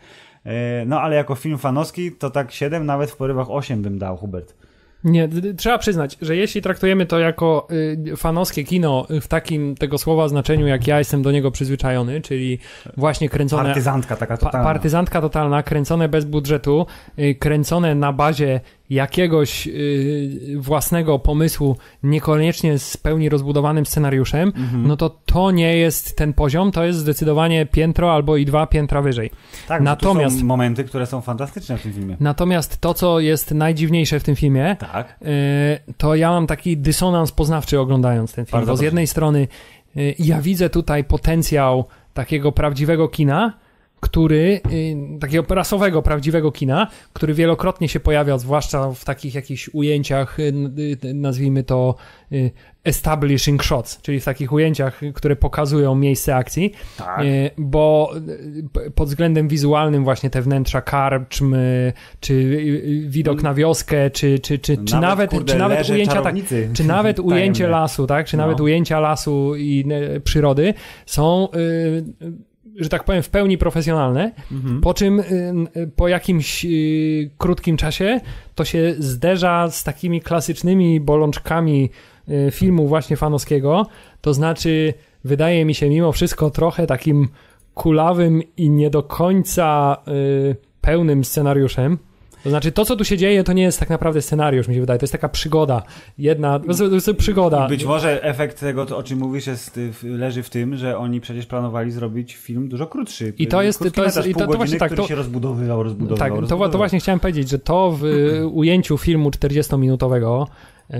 No ale jako film fanowski to tak siedem, nawet w porywach osiem bym dał, Hubert. Nie, trzeba przyznać, że jeśli traktujemy to jako y, fanowskie kino w takim tego słowa znaczeniu, jak ja jestem do niego przyzwyczajony, czyli właśnie kręcone... Partyzantka taka totalna. Pa, partyzantka totalna, kręcone bez budżetu, y, kręcone na bazie jakiegoś y, własnego pomysłu, niekoniecznie z pełni rozbudowanym scenariuszem, mhm. no to to nie jest ten poziom, to jest zdecydowanie piętro albo i dwa piętra wyżej. Tak, natomiast są momenty, które są fantastyczne w tym filmie. Natomiast to, co jest najdziwniejsze w tym filmie, tak. y, to ja mam taki dysonans poznawczy oglądając ten film, Bardzo bo z dobrze. jednej strony y, ja widzę tutaj potencjał takiego prawdziwego kina, który, y, takiego rasowego, prawdziwego kina, który wielokrotnie się pojawia, zwłaszcza w takich jakichś ujęciach, y, y, nazwijmy to y, establishing shots, czyli w takich ujęciach, które pokazują miejsce akcji, tak. y, bo y, pod względem wizualnym właśnie te wnętrza karczm, y, czy y, widok na wioskę, czy, czy, czy, czy nawet, nawet, kurde, czy nawet ujęcia tak, czy nawet ujęcie lasu, tak, czy no. nawet ujęcia lasu i y, przyrody są y, że tak powiem, w pełni profesjonalne, mhm. po czym y, po jakimś y, krótkim czasie to się zderza z takimi klasycznymi bolączkami y, filmu właśnie fanowskiego, to znaczy wydaje mi się mimo wszystko trochę takim kulawym i nie do końca y, pełnym scenariuszem. To znaczy, to co tu się dzieje, to nie jest tak naprawdę scenariusz, mi się wydaje. To jest taka przygoda. Jedna, to jest przygoda. I być może efekt tego, to, o czym mówisz, jest, leży w tym, że oni przecież planowali zrobić film dużo krótszy. I to jest, to jest, i to, to właśnie tak, który to, się rozbudowywał, rozbudowywał, tak, rozbudowywał. To, to właśnie chciałem powiedzieć, że to w ujęciu filmu czterdziestominutowego, yy,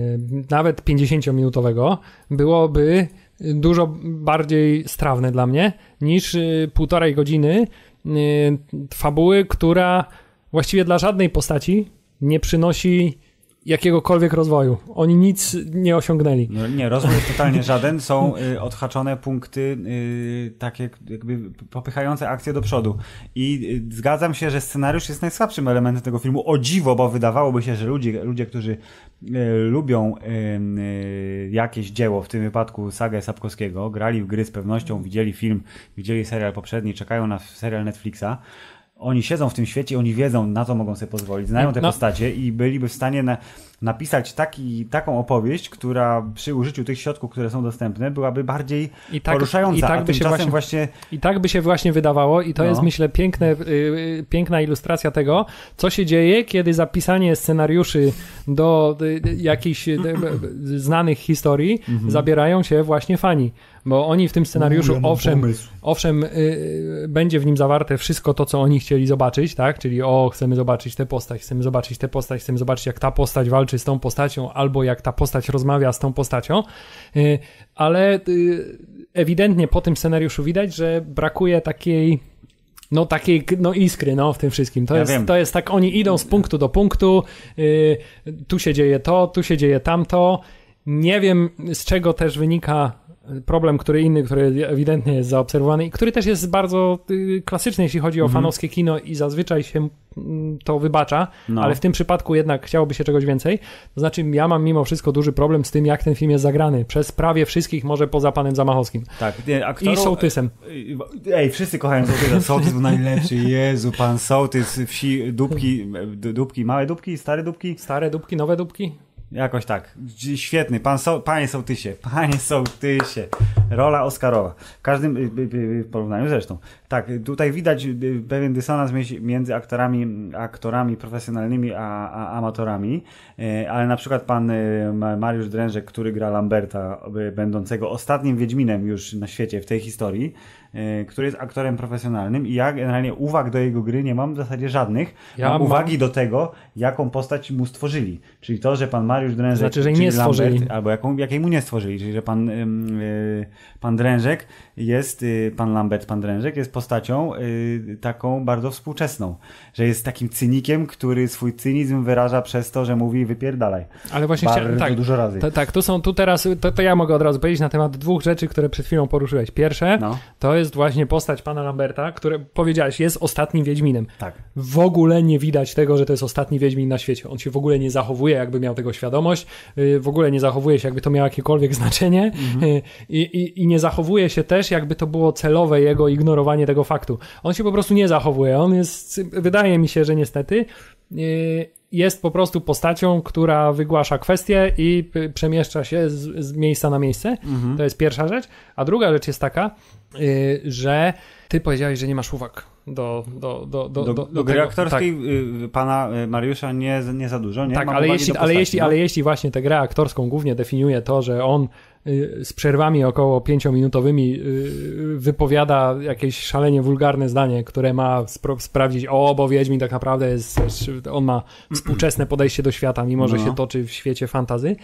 nawet pięćdziesięciominutowego, byłoby dużo bardziej strawne dla mnie niż yy, półtorej godziny yy, fabuły, która właściwie dla żadnej postaci nie przynosi jakiegokolwiek rozwoju. Oni nic nie osiągnęli. No, nie, rozwój jest totalnie żaden. Są y, odhaczone punkty y, takie jakby popychające akcję do przodu. I y, zgadzam się, że scenariusz jest najsłabszym elementem tego filmu. O dziwo, bo wydawałoby się, że ludzie, ludzie którzy y, lubią y, y, jakieś dzieło, w tym wypadku sagę Sapkowskiego, grali w gry z pewnością, widzieli film, widzieli serial poprzedni, czekają na serial Netflixa. Oni siedzą w tym świecie, oni wiedzą, na co mogą sobie pozwolić, znają te no. postacie i byliby w stanie na, napisać taki, taką opowieść, która przy użyciu tych środków, które są dostępne, byłaby bardziej I tak, poruszająca, i tak a by się właśnie, właśnie... I tak by się właśnie wydawało i to no. jest, myślę, piękne, yy, piękna ilustracja tego, co się dzieje, kiedy zapisanie scenariuszy do y, jakichś y, y, znanych historii mm-hmm. zabierają się właśnie fani. Bo oni w tym scenariuszu, U, ja owszem, owszem y, będzie w nim zawarte wszystko to, co oni chcieli zobaczyć, tak? Czyli o, chcemy zobaczyć tę postać, chcemy zobaczyć tę postać, chcemy zobaczyć, jak ta postać walczy z tą postacią, albo jak ta postać rozmawia z tą postacią, y, ale y, ewidentnie po tym scenariuszu widać, że brakuje takiej no takiej no iskry no, w tym wszystkim. To, ja jest, to jest tak, oni idą z punktu do punktu, y, tu się dzieje to, tu się dzieje tamto. Nie wiem, z czego też wynika problem, który inny, który ewidentnie jest zaobserwowany i który też jest bardzo y, klasyczny, jeśli chodzi o mm-hmm. fanowskie kino i zazwyczaj się y, to wybacza, no. ale w tym przypadku jednak chciałoby się czegoś więcej. To znaczy ja mam mimo wszystko duży problem z tym, jak ten film jest zagrany. Przez prawie wszystkich, może poza panem Zamachowskim. Tak, nie, aktoru... I Sołtysem. Ej, wszyscy kochają Sołtysa. Sołtys był najlepszy. Jezu, pan Sołtys, wsi, dupki, dupki, małe dupki, stare dupki? Stare dupki, nowe dupki? Jakoś tak. Świetny. Pan so, panie Sołtysie. Panie Sołtysie. Rola Oscarowa. W każdym w porównaniu zresztą. Tak, tutaj widać pewien dysonans między aktorami, aktorami profesjonalnymi a, a amatorami, ale na przykład pan Mariusz Drężek, który gra Lamberta, będącego ostatnim Wiedźminem już na świecie w tej historii, który jest aktorem profesjonalnym i ja generalnie uwag do jego gry nie mam w zasadzie żadnych. Ja mam uwagi mam... do tego, jaką postać mu stworzyli. Czyli to, że pan Mariusz Drężek, znaczy, że nie stworzyli. Lambert, albo jaką, jakiej mu nie stworzyli, czyli że pan, yy, pan Drężek jest, yy, pan Lambert, pan Drężek jest postacią yy, taką bardzo współczesną. Że jest takim cynikiem, który swój cynizm wyraża przez to, że mówi wypierdalaj. Ale właśnie bardzo chcia... tak, dużo razy. To, tak, to są tu teraz, to, to ja mogę od razu powiedzieć na temat dwóch rzeczy, które przed chwilą poruszyłeś. Pierwsze, no. to jest właśnie postać pana Lamberta, który powiedziałeś, jest ostatnim Wiedźminem. Tak. W ogóle nie widać tego, że to jest ostatni Wiedźmin na świecie. On się w ogóle nie zachowuje, jakby miał tego świadomość, w ogóle nie zachowuje się, jakby to miało jakiekolwiek znaczenie mhm. I, i, i nie zachowuje się też, jakby to było celowe jego ignorowanie tego faktu. On się po prostu nie zachowuje. On jest, wydaje mi się, że niestety jest po prostu postacią, która wygłasza kwestię i przemieszcza się z, z miejsca na miejsce. Mhm. To jest pierwsza rzecz. A druga rzecz jest taka, że ty powiedziałeś, że nie masz uwag do do do do, do, do, do gry aktorskiej tak. pana Mariusza nie, nie za dużo, nie? Tak, Mam ale jeśli, postaci, ale, jeśli, no? ale jeśli właśnie tę grę aktorską głównie definiuje to, że on z przerwami około pięciominutowymi wypowiada jakieś szalenie wulgarne zdanie, które ma spro- sprawdzić, o, bo Wiedźmin tak naprawdę jest, on ma współczesne podejście do świata, mimo że no. się toczy w świecie fantasy,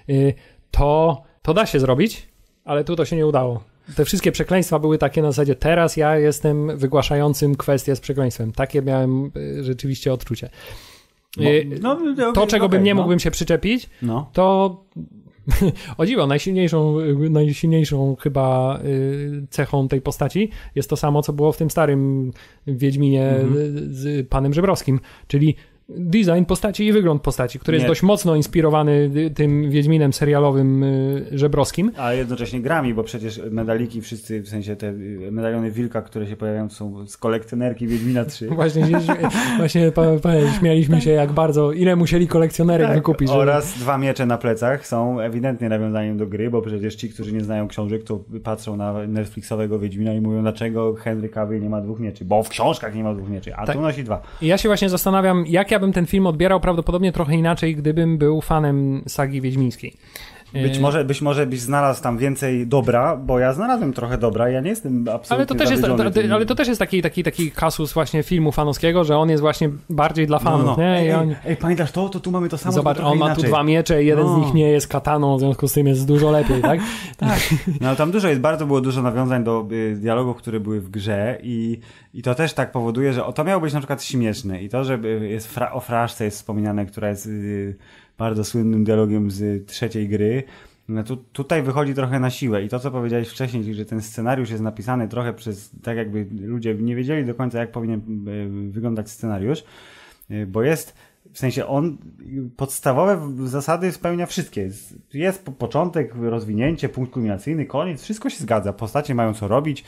to, to da się zrobić, ale tu to się nie udało. Te wszystkie przekleństwa były takie na zasadzie, teraz ja jestem wygłaszającym kwestię z przekleństwem. Takie miałem rzeczywiście odczucie. No, no, no, to, czego okay, bym nie no. mógłbym się przyczepić, no. to o dziwo, najsilniejszą, najsilniejszą chyba cechą tej postaci jest to samo, co było w tym starym Wiedźminie mm-hmm. z panem Żebrowskim, czyli design postaci i wygląd postaci, który nie. jest dość mocno inspirowany tym Wiedźminem serialowym Żebrowskim. A jednocześnie grami, bo przecież medaliki wszyscy, w sensie te medaliony wilka, które się pojawiają, są z kolekcjonerki Wiedźmina trzy. Właśnie, właśnie pa, pa, śmialiśmy się, jak bardzo, ile musieli kolekcjonerek tak, wykupić. Żeby... Oraz dwa miecze na plecach są ewidentnie nawiązaniem do gry, bo przecież ci, którzy nie znają książek, to patrzą na Netflixowego Wiedźmina i mówią, dlaczego Henry Cavill nie ma dwóch mieczy, bo w książkach nie ma dwóch mieczy, a tak. tu nosi dwa. I ja się właśnie zastanawiam, jak ja bym ten film odbierał prawdopodobnie trochę inaczej, gdybym był fanem sagi wiedźmińskiej. Być może, być może byś znalazł tam więcej dobra, bo ja znalazłem trochę dobra, ja nie jestem absolutnie ale to też jest, tym... ale to też jest taki, taki, taki kasus właśnie filmu fanowskiego, że on jest właśnie bardziej dla fanów. No, no. Nie? Ej, on... ej, pamiętasz to? To tu mamy to samo. Zobacz, on ma inaczej. tu dwa miecze i jeden no. z nich nie jest kataną, w związku z tym jest dużo lepiej, tak? Tak. No ale tam dużo jest, bardzo było dużo nawiązań do y, dialogów, które były w grze i, i to też tak powoduje, że o, to miało być na przykład śmieszne i to, że jest fra- o fraszce jest wspominane, która jest y, bardzo słynnym dialogiem z trzeciej gry. No tu, tutaj wychodzi trochę na siłę i to, co powiedziałeś wcześniej, czyli że ten scenariusz jest napisany trochę przez, tak jakby ludzie nie wiedzieli do końca, jak powinien wyglądać scenariusz, bo jest, w sensie on podstawowe zasady spełnia wszystkie. Jest początek, rozwinięcie, punkt kulminacyjny, koniec, wszystko się zgadza. Postacie mają co robić,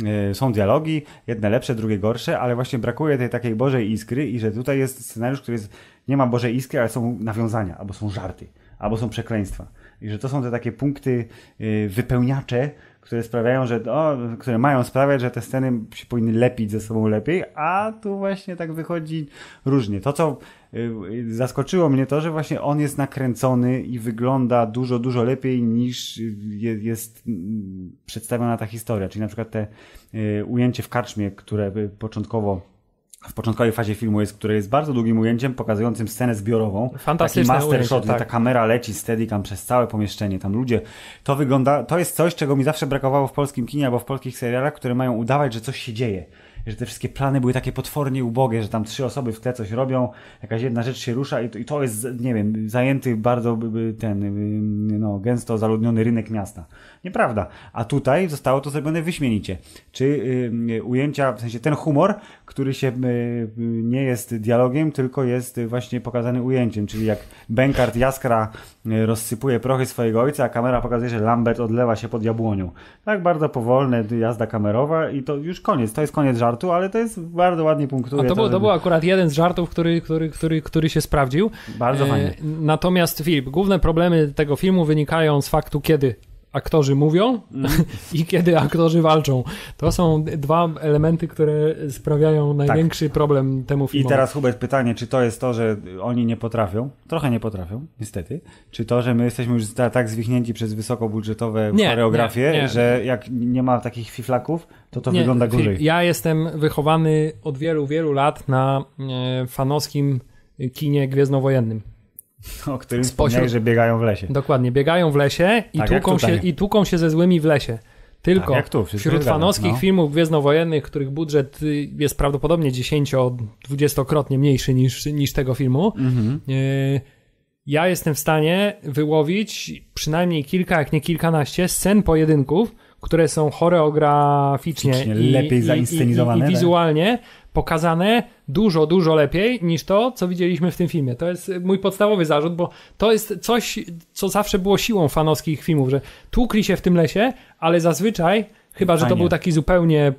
są dialogi, jedne lepsze, drugie gorsze, ale właśnie brakuje tej takiej Bożej iskry i że tutaj jest scenariusz, który jest, nie ma Bożej iskry, ale są nawiązania, albo są żarty, albo są przekleństwa. I że to są te takie punkty y, wypełniacze, które sprawiają, że o, które mają sprawiać, że te sceny się powinny lepić ze sobą lepiej, a tu właśnie tak wychodzi różnie. To, co y, zaskoczyło mnie, to, że właśnie on jest nakręcony i wygląda dużo, dużo lepiej niż je, jest y, przedstawiona ta historia. Czyli na przykład te y, ujęcie w karczmie, które y, początkowo w początkowej fazie filmu jest, które jest bardzo długim ujęciem pokazującym scenę zbiorową. Fantastyczne taki master shot, ujęcie, tak. Ta kamera leci steadicam przez całe pomieszczenie. Tam ludzie, to wygląda, to jest coś, czego mi zawsze brakowało w polskim kinie albo w polskich serialach, które mają udawać, że coś się dzieje. Że te wszystkie plany były takie potwornie ubogie, że tam trzy osoby w tle coś robią, jakaś jedna rzecz się rusza i to, i to jest, nie wiem, zajęty bardzo ten, no, gęsto zaludniony rynek miasta. Nieprawda. A tutaj zostało to zrobione wyśmienicie. Czy y, ujęcia, w sensie ten humor, który się y, nie jest dialogiem, tylko jest właśnie pokazany ujęciem, czyli jak Bękart Jaskra y, rozsypuje prochy swojego ojca, a kamera pokazuje, że Lambert odlewa się pod jabłonią. Tak bardzo powolna jazda kamerowa i to już koniec. To jest koniec żartu, ale to jest bardzo ładnie punktuje. A to, to, był, żeby... to był akurat jeden z żartów, który, który, który, który się sprawdził. Bardzo fajnie. E, natomiast Filip, główne problemy tego filmu wynikają z faktu, kiedy aktorzy mówią mm. i kiedy aktorzy walczą. To są dwa elementy, które sprawiają największy tak. problem temu filmowi. I teraz Hubert, pytanie, czy to jest to, że oni nie potrafią, trochę nie potrafią, niestety, czy to, że my jesteśmy już tak zwichnięci przez wysokobudżetowe nie, choreografie, nie, nie. że jak nie ma takich fiflaków, to to nie, wygląda gorzej. Ja jestem wychowany od wielu, wielu lat na e, fanowskim kinie gwiezdnowojennym. O którym wspomniałeś, że biegają w lesie. Dokładnie, biegają w lesie i, tak, tłuką się, i tłuką się ze złymi w lesie. Tylko tak, tu, wśród fanowskich no. filmów gwiezdnowojennych, których budżet jest prawdopodobnie dziesięcio-dwudziestokrotnie mniejszy niż, niż tego filmu, mhm. y- ja jestem w stanie wyłowić przynajmniej kilka, jak nie kilkanaście scen pojedynków, które są choreograficznie i, lepiej zainscenizowane, i, i, i wizualnie pokazane dużo, dużo lepiej niż to, co widzieliśmy w tym filmie. To jest mój podstawowy zarzut, bo to jest coś, co zawsze było siłą fanowskich filmów, że tłukli się w tym lesie, ale zazwyczaj, chyba że to był taki zupełnie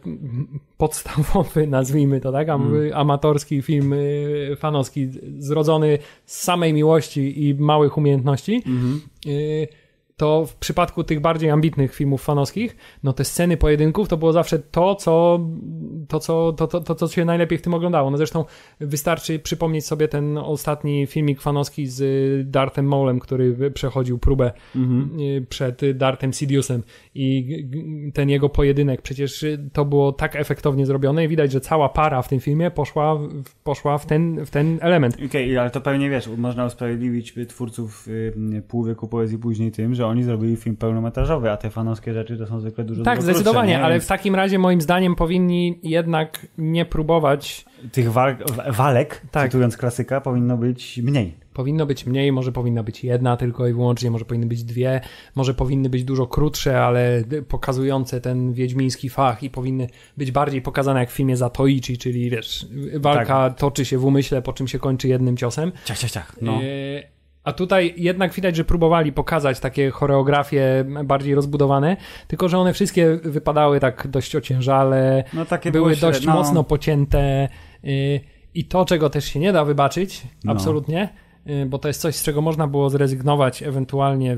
podstawowy, nazwijmy to tak, am- mm. amatorski film fanowski, zrodzony z samej miłości i małych umiejętności, mm-hmm. y- to w przypadku tych bardziej ambitnych filmów fanowskich, no te sceny pojedynków to było zawsze to, co to, co, to, to, to, co się najlepiej w tym oglądało. No zresztą wystarczy przypomnieć sobie ten ostatni filmik fanowski z Darthem Maulem, który przechodził próbę mhm. przed Darthem Sidiousem i ten jego pojedynek, przecież to było tak efektownie zrobione i widać, że cała para w tym filmie poszła, poszła w, ten, w ten element. Okej, okay, ale to pewnie wiesz, można usprawiedliwić twórców Pół wieku poezji później tym, że oni zrobili film pełnometrażowy, a te fanowskie rzeczy to są zwykle dużo Tak, dużo zdecydowanie, krótsze, ale w takim razie moim zdaniem powinni jednak nie próbować... Tych walk, walek, tak. cytując klasyka, powinno być mniej. Powinno być mniej, może powinna być jedna tylko i wyłącznie, może powinny być dwie, może powinny być dużo krótsze, ale pokazujące ten wiedźmiński fach i powinny być bardziej pokazane jak w filmie Zatoichi, czyli wiesz, walka tak. toczy się w umyśle, po czym się kończy jednym ciosem. Ciach, ciach, ciach. No. E- A tutaj jednak widać, że próbowali pokazać takie choreografie bardziej rozbudowane, tylko że one wszystkie wypadały tak dość ociężale, no, takie były się, dość no... mocno pocięte yy, i to, czego też się nie da wybaczyć, no. absolutnie, yy, bo to jest coś, z czego można było zrezygnować, ewentualnie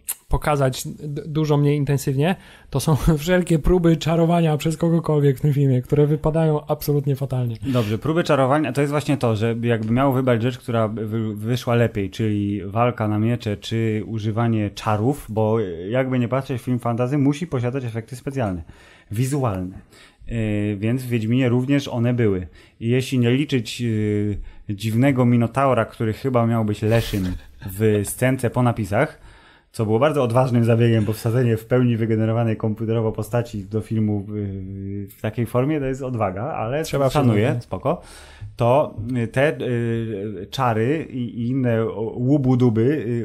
pokazać d- dużo mniej intensywnie, to są wszelkie próby czarowania przez kogokolwiek w tym filmie, które wypadają absolutnie fatalnie. Dobrze, próby czarowania to jest właśnie to, że jakby miało wybrać rzecz, która wy- wyszła lepiej, czyli walka na miecze, czy używanie czarów, bo jakby nie patrzeć, film fantasy musi posiadać efekty specjalne, wizualne. Yy, więc w Wiedźminie również one były. I jeśli nie liczyć yy, dziwnego Minotaura, który chyba miał być Leszym w scence po napisach, co było bardzo odważnym zabiegiem, bo wsadzenie w pełni wygenerowanej komputerowo postaci do filmu w, w takiej formie to jest odwaga, ale trzeba szanuję, spoko. To te y, czary i, i inne łubu-duby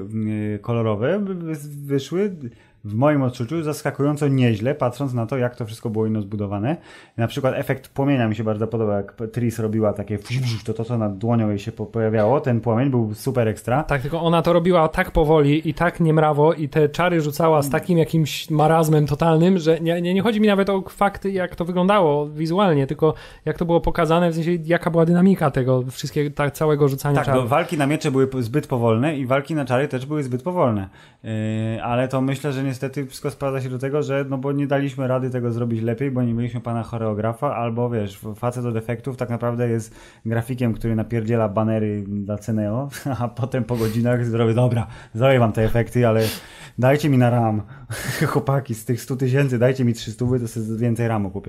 y, kolorowe wyszły w moim odczuciu zaskakująco nieźle, patrząc na to, jak to wszystko było inno zbudowane. Na przykład efekt płomienia mi się bardzo podobał, jak Tris robiła takie to to, co nad dłonią jej się pojawiało, ten płomień był super ekstra. Tak, tylko ona to robiła tak powoli i tak niemrawo i te czary rzucała z takim jakimś marazmem totalnym, że nie, nie, nie chodzi mi nawet o fakty, jak to wyglądało wizualnie, tylko jak to było pokazane, w sensie jaka była dynamika tego wszystkiego, tak, całego rzucania tak, czarów. Tak, walki na miecze były zbyt powolne i walki na czary też były zbyt powolne. Yy, ale to myślę, że niestety wszystko sprowadza się do tego, że no bo nie daliśmy rady tego zrobić lepiej, bo nie mieliśmy pana choreografa, albo wiesz, facet od efektów tak naprawdę jest grafikiem, który napierdziela banery dla Ceneo, a potem po godzinach zrobię, dobra, zrobię wam te efekty, ale dajcie mi na RAM. Chłopaki, z tych stu tysięcy dajcie mi trzysta, to sobie więcej ramu kupię.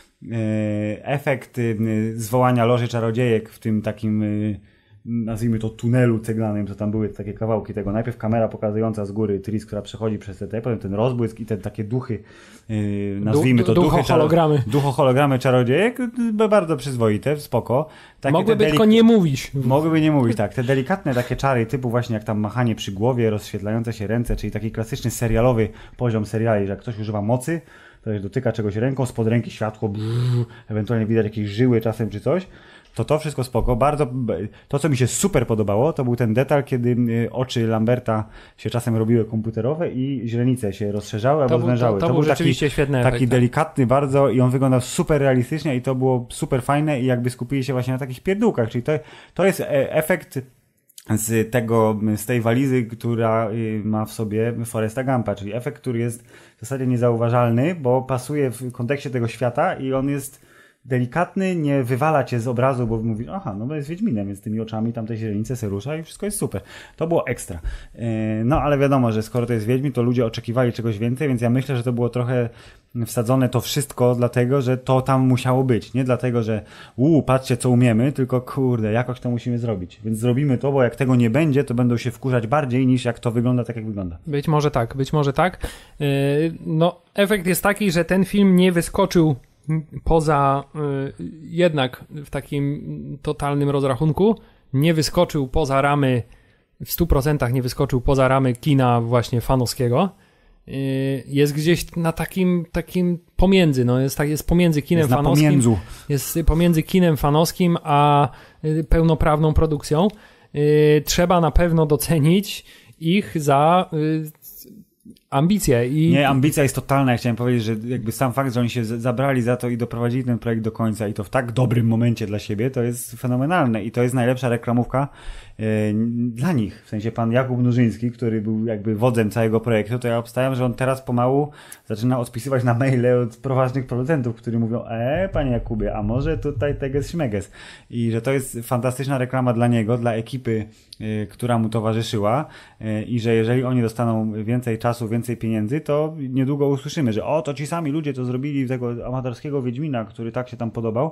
Efekt zwołania Loży Czarodziejek w tym takim, nazwijmy to, tunelu ceglanym, co tam były takie kawałki tego. Najpierw kamera pokazująca z góry Tris, która przechodzi przez te, potem ten rozbłysk i te takie duchy, nazwijmy to, ducho duchy hologramy. Ducho hologramy czarodziejek, bardzo przyzwoite, spoko. Takie mogłyby delik- tylko nie mówić. Mogłyby nie mówić, tak. Te delikatne takie czary typu właśnie jak tam machanie przy głowie, rozświetlające się ręce, czyli taki klasyczny serialowy poziom seriali, że jak ktoś używa mocy, to już dotyka czegoś ręką, spod ręki światło, brrr, ewentualnie widać jakieś żyły czasem czy coś, to to wszystko spoko. Bardzo, to co mi się super podobało, to był ten detal, kiedy oczy Lamberta się czasem robiły komputerowe i źrenice się rozszerzały albo zwężały. To, to, to był, był rzeczywiście taki, świetny taki efekt, delikatny bardzo i on wyglądał super realistycznie i to było super fajne i jakby skupili się właśnie na takich pierdółkach, czyli to, to jest efekt z tego, z tej walizy, która ma w sobie Foresta Gumpa, czyli efekt, który jest w zasadzie niezauważalny, bo pasuje w kontekście tego świata i on jest delikatny, nie wywala cię z obrazu, bo mówisz, aha, no bo jest Wiedźminem, więc tymi oczami tamtej źrenicy se rusza i wszystko jest super. To było ekstra. No ale wiadomo, że skoro to jest Wiedźmin, to ludzie oczekiwali czegoś więcej, więc ja myślę, że to było trochę wsadzone to wszystko dlatego, że to tam musiało być. Nie dlatego, że uuu, patrzcie co umiemy, tylko kurde, jakoś to musimy zrobić. Więc zrobimy to, bo jak tego nie będzie, to będą się wkurzać bardziej niż jak to wygląda tak, jak wygląda. Być może tak, być może tak. No, efekt jest taki, że ten film nie wyskoczył poza y, jednak w takim totalnym rozrachunku nie wyskoczył poza ramy, w stu procentach nie wyskoczył poza ramy kina właśnie fanowskiego. Y, jest gdzieś na takim takim pomiędzy, no jest, tak, jest pomiędzy kinem jest fanowskim, pomiędzy. jest pomiędzy kinem fanowskim a y, pełnoprawną produkcją. Y, trzeba na pewno docenić ich za y, ambicje. I... Nie, ambicja jest totalna. Ja chciałem powiedzieć, że jakby sam fakt, że oni się zabrali za to i doprowadzili ten projekt do końca i to w tak dobrym momencie dla siebie, to jest fenomenalne i to jest najlepsza reklamówka yy, dla nich. W sensie pan Jakub Nurzyński, który był jakby wodzem całego projektu, to ja obstawiam, że on teraz pomału zaczyna odpisywać na maile od poważnych producentów, którzy mówią, e, panie Jakubie, a może tutaj teges śmeges. I że to jest fantastyczna reklama dla niego, dla ekipy, yy, która mu towarzyszyła yy, i że jeżeli oni dostaną więcej czasu, więcej pieniędzy, to niedługo usłyszymy, że o, to ci sami ludzie to zrobili tego amatorskiego Wiedźmina, który tak się tam podobał,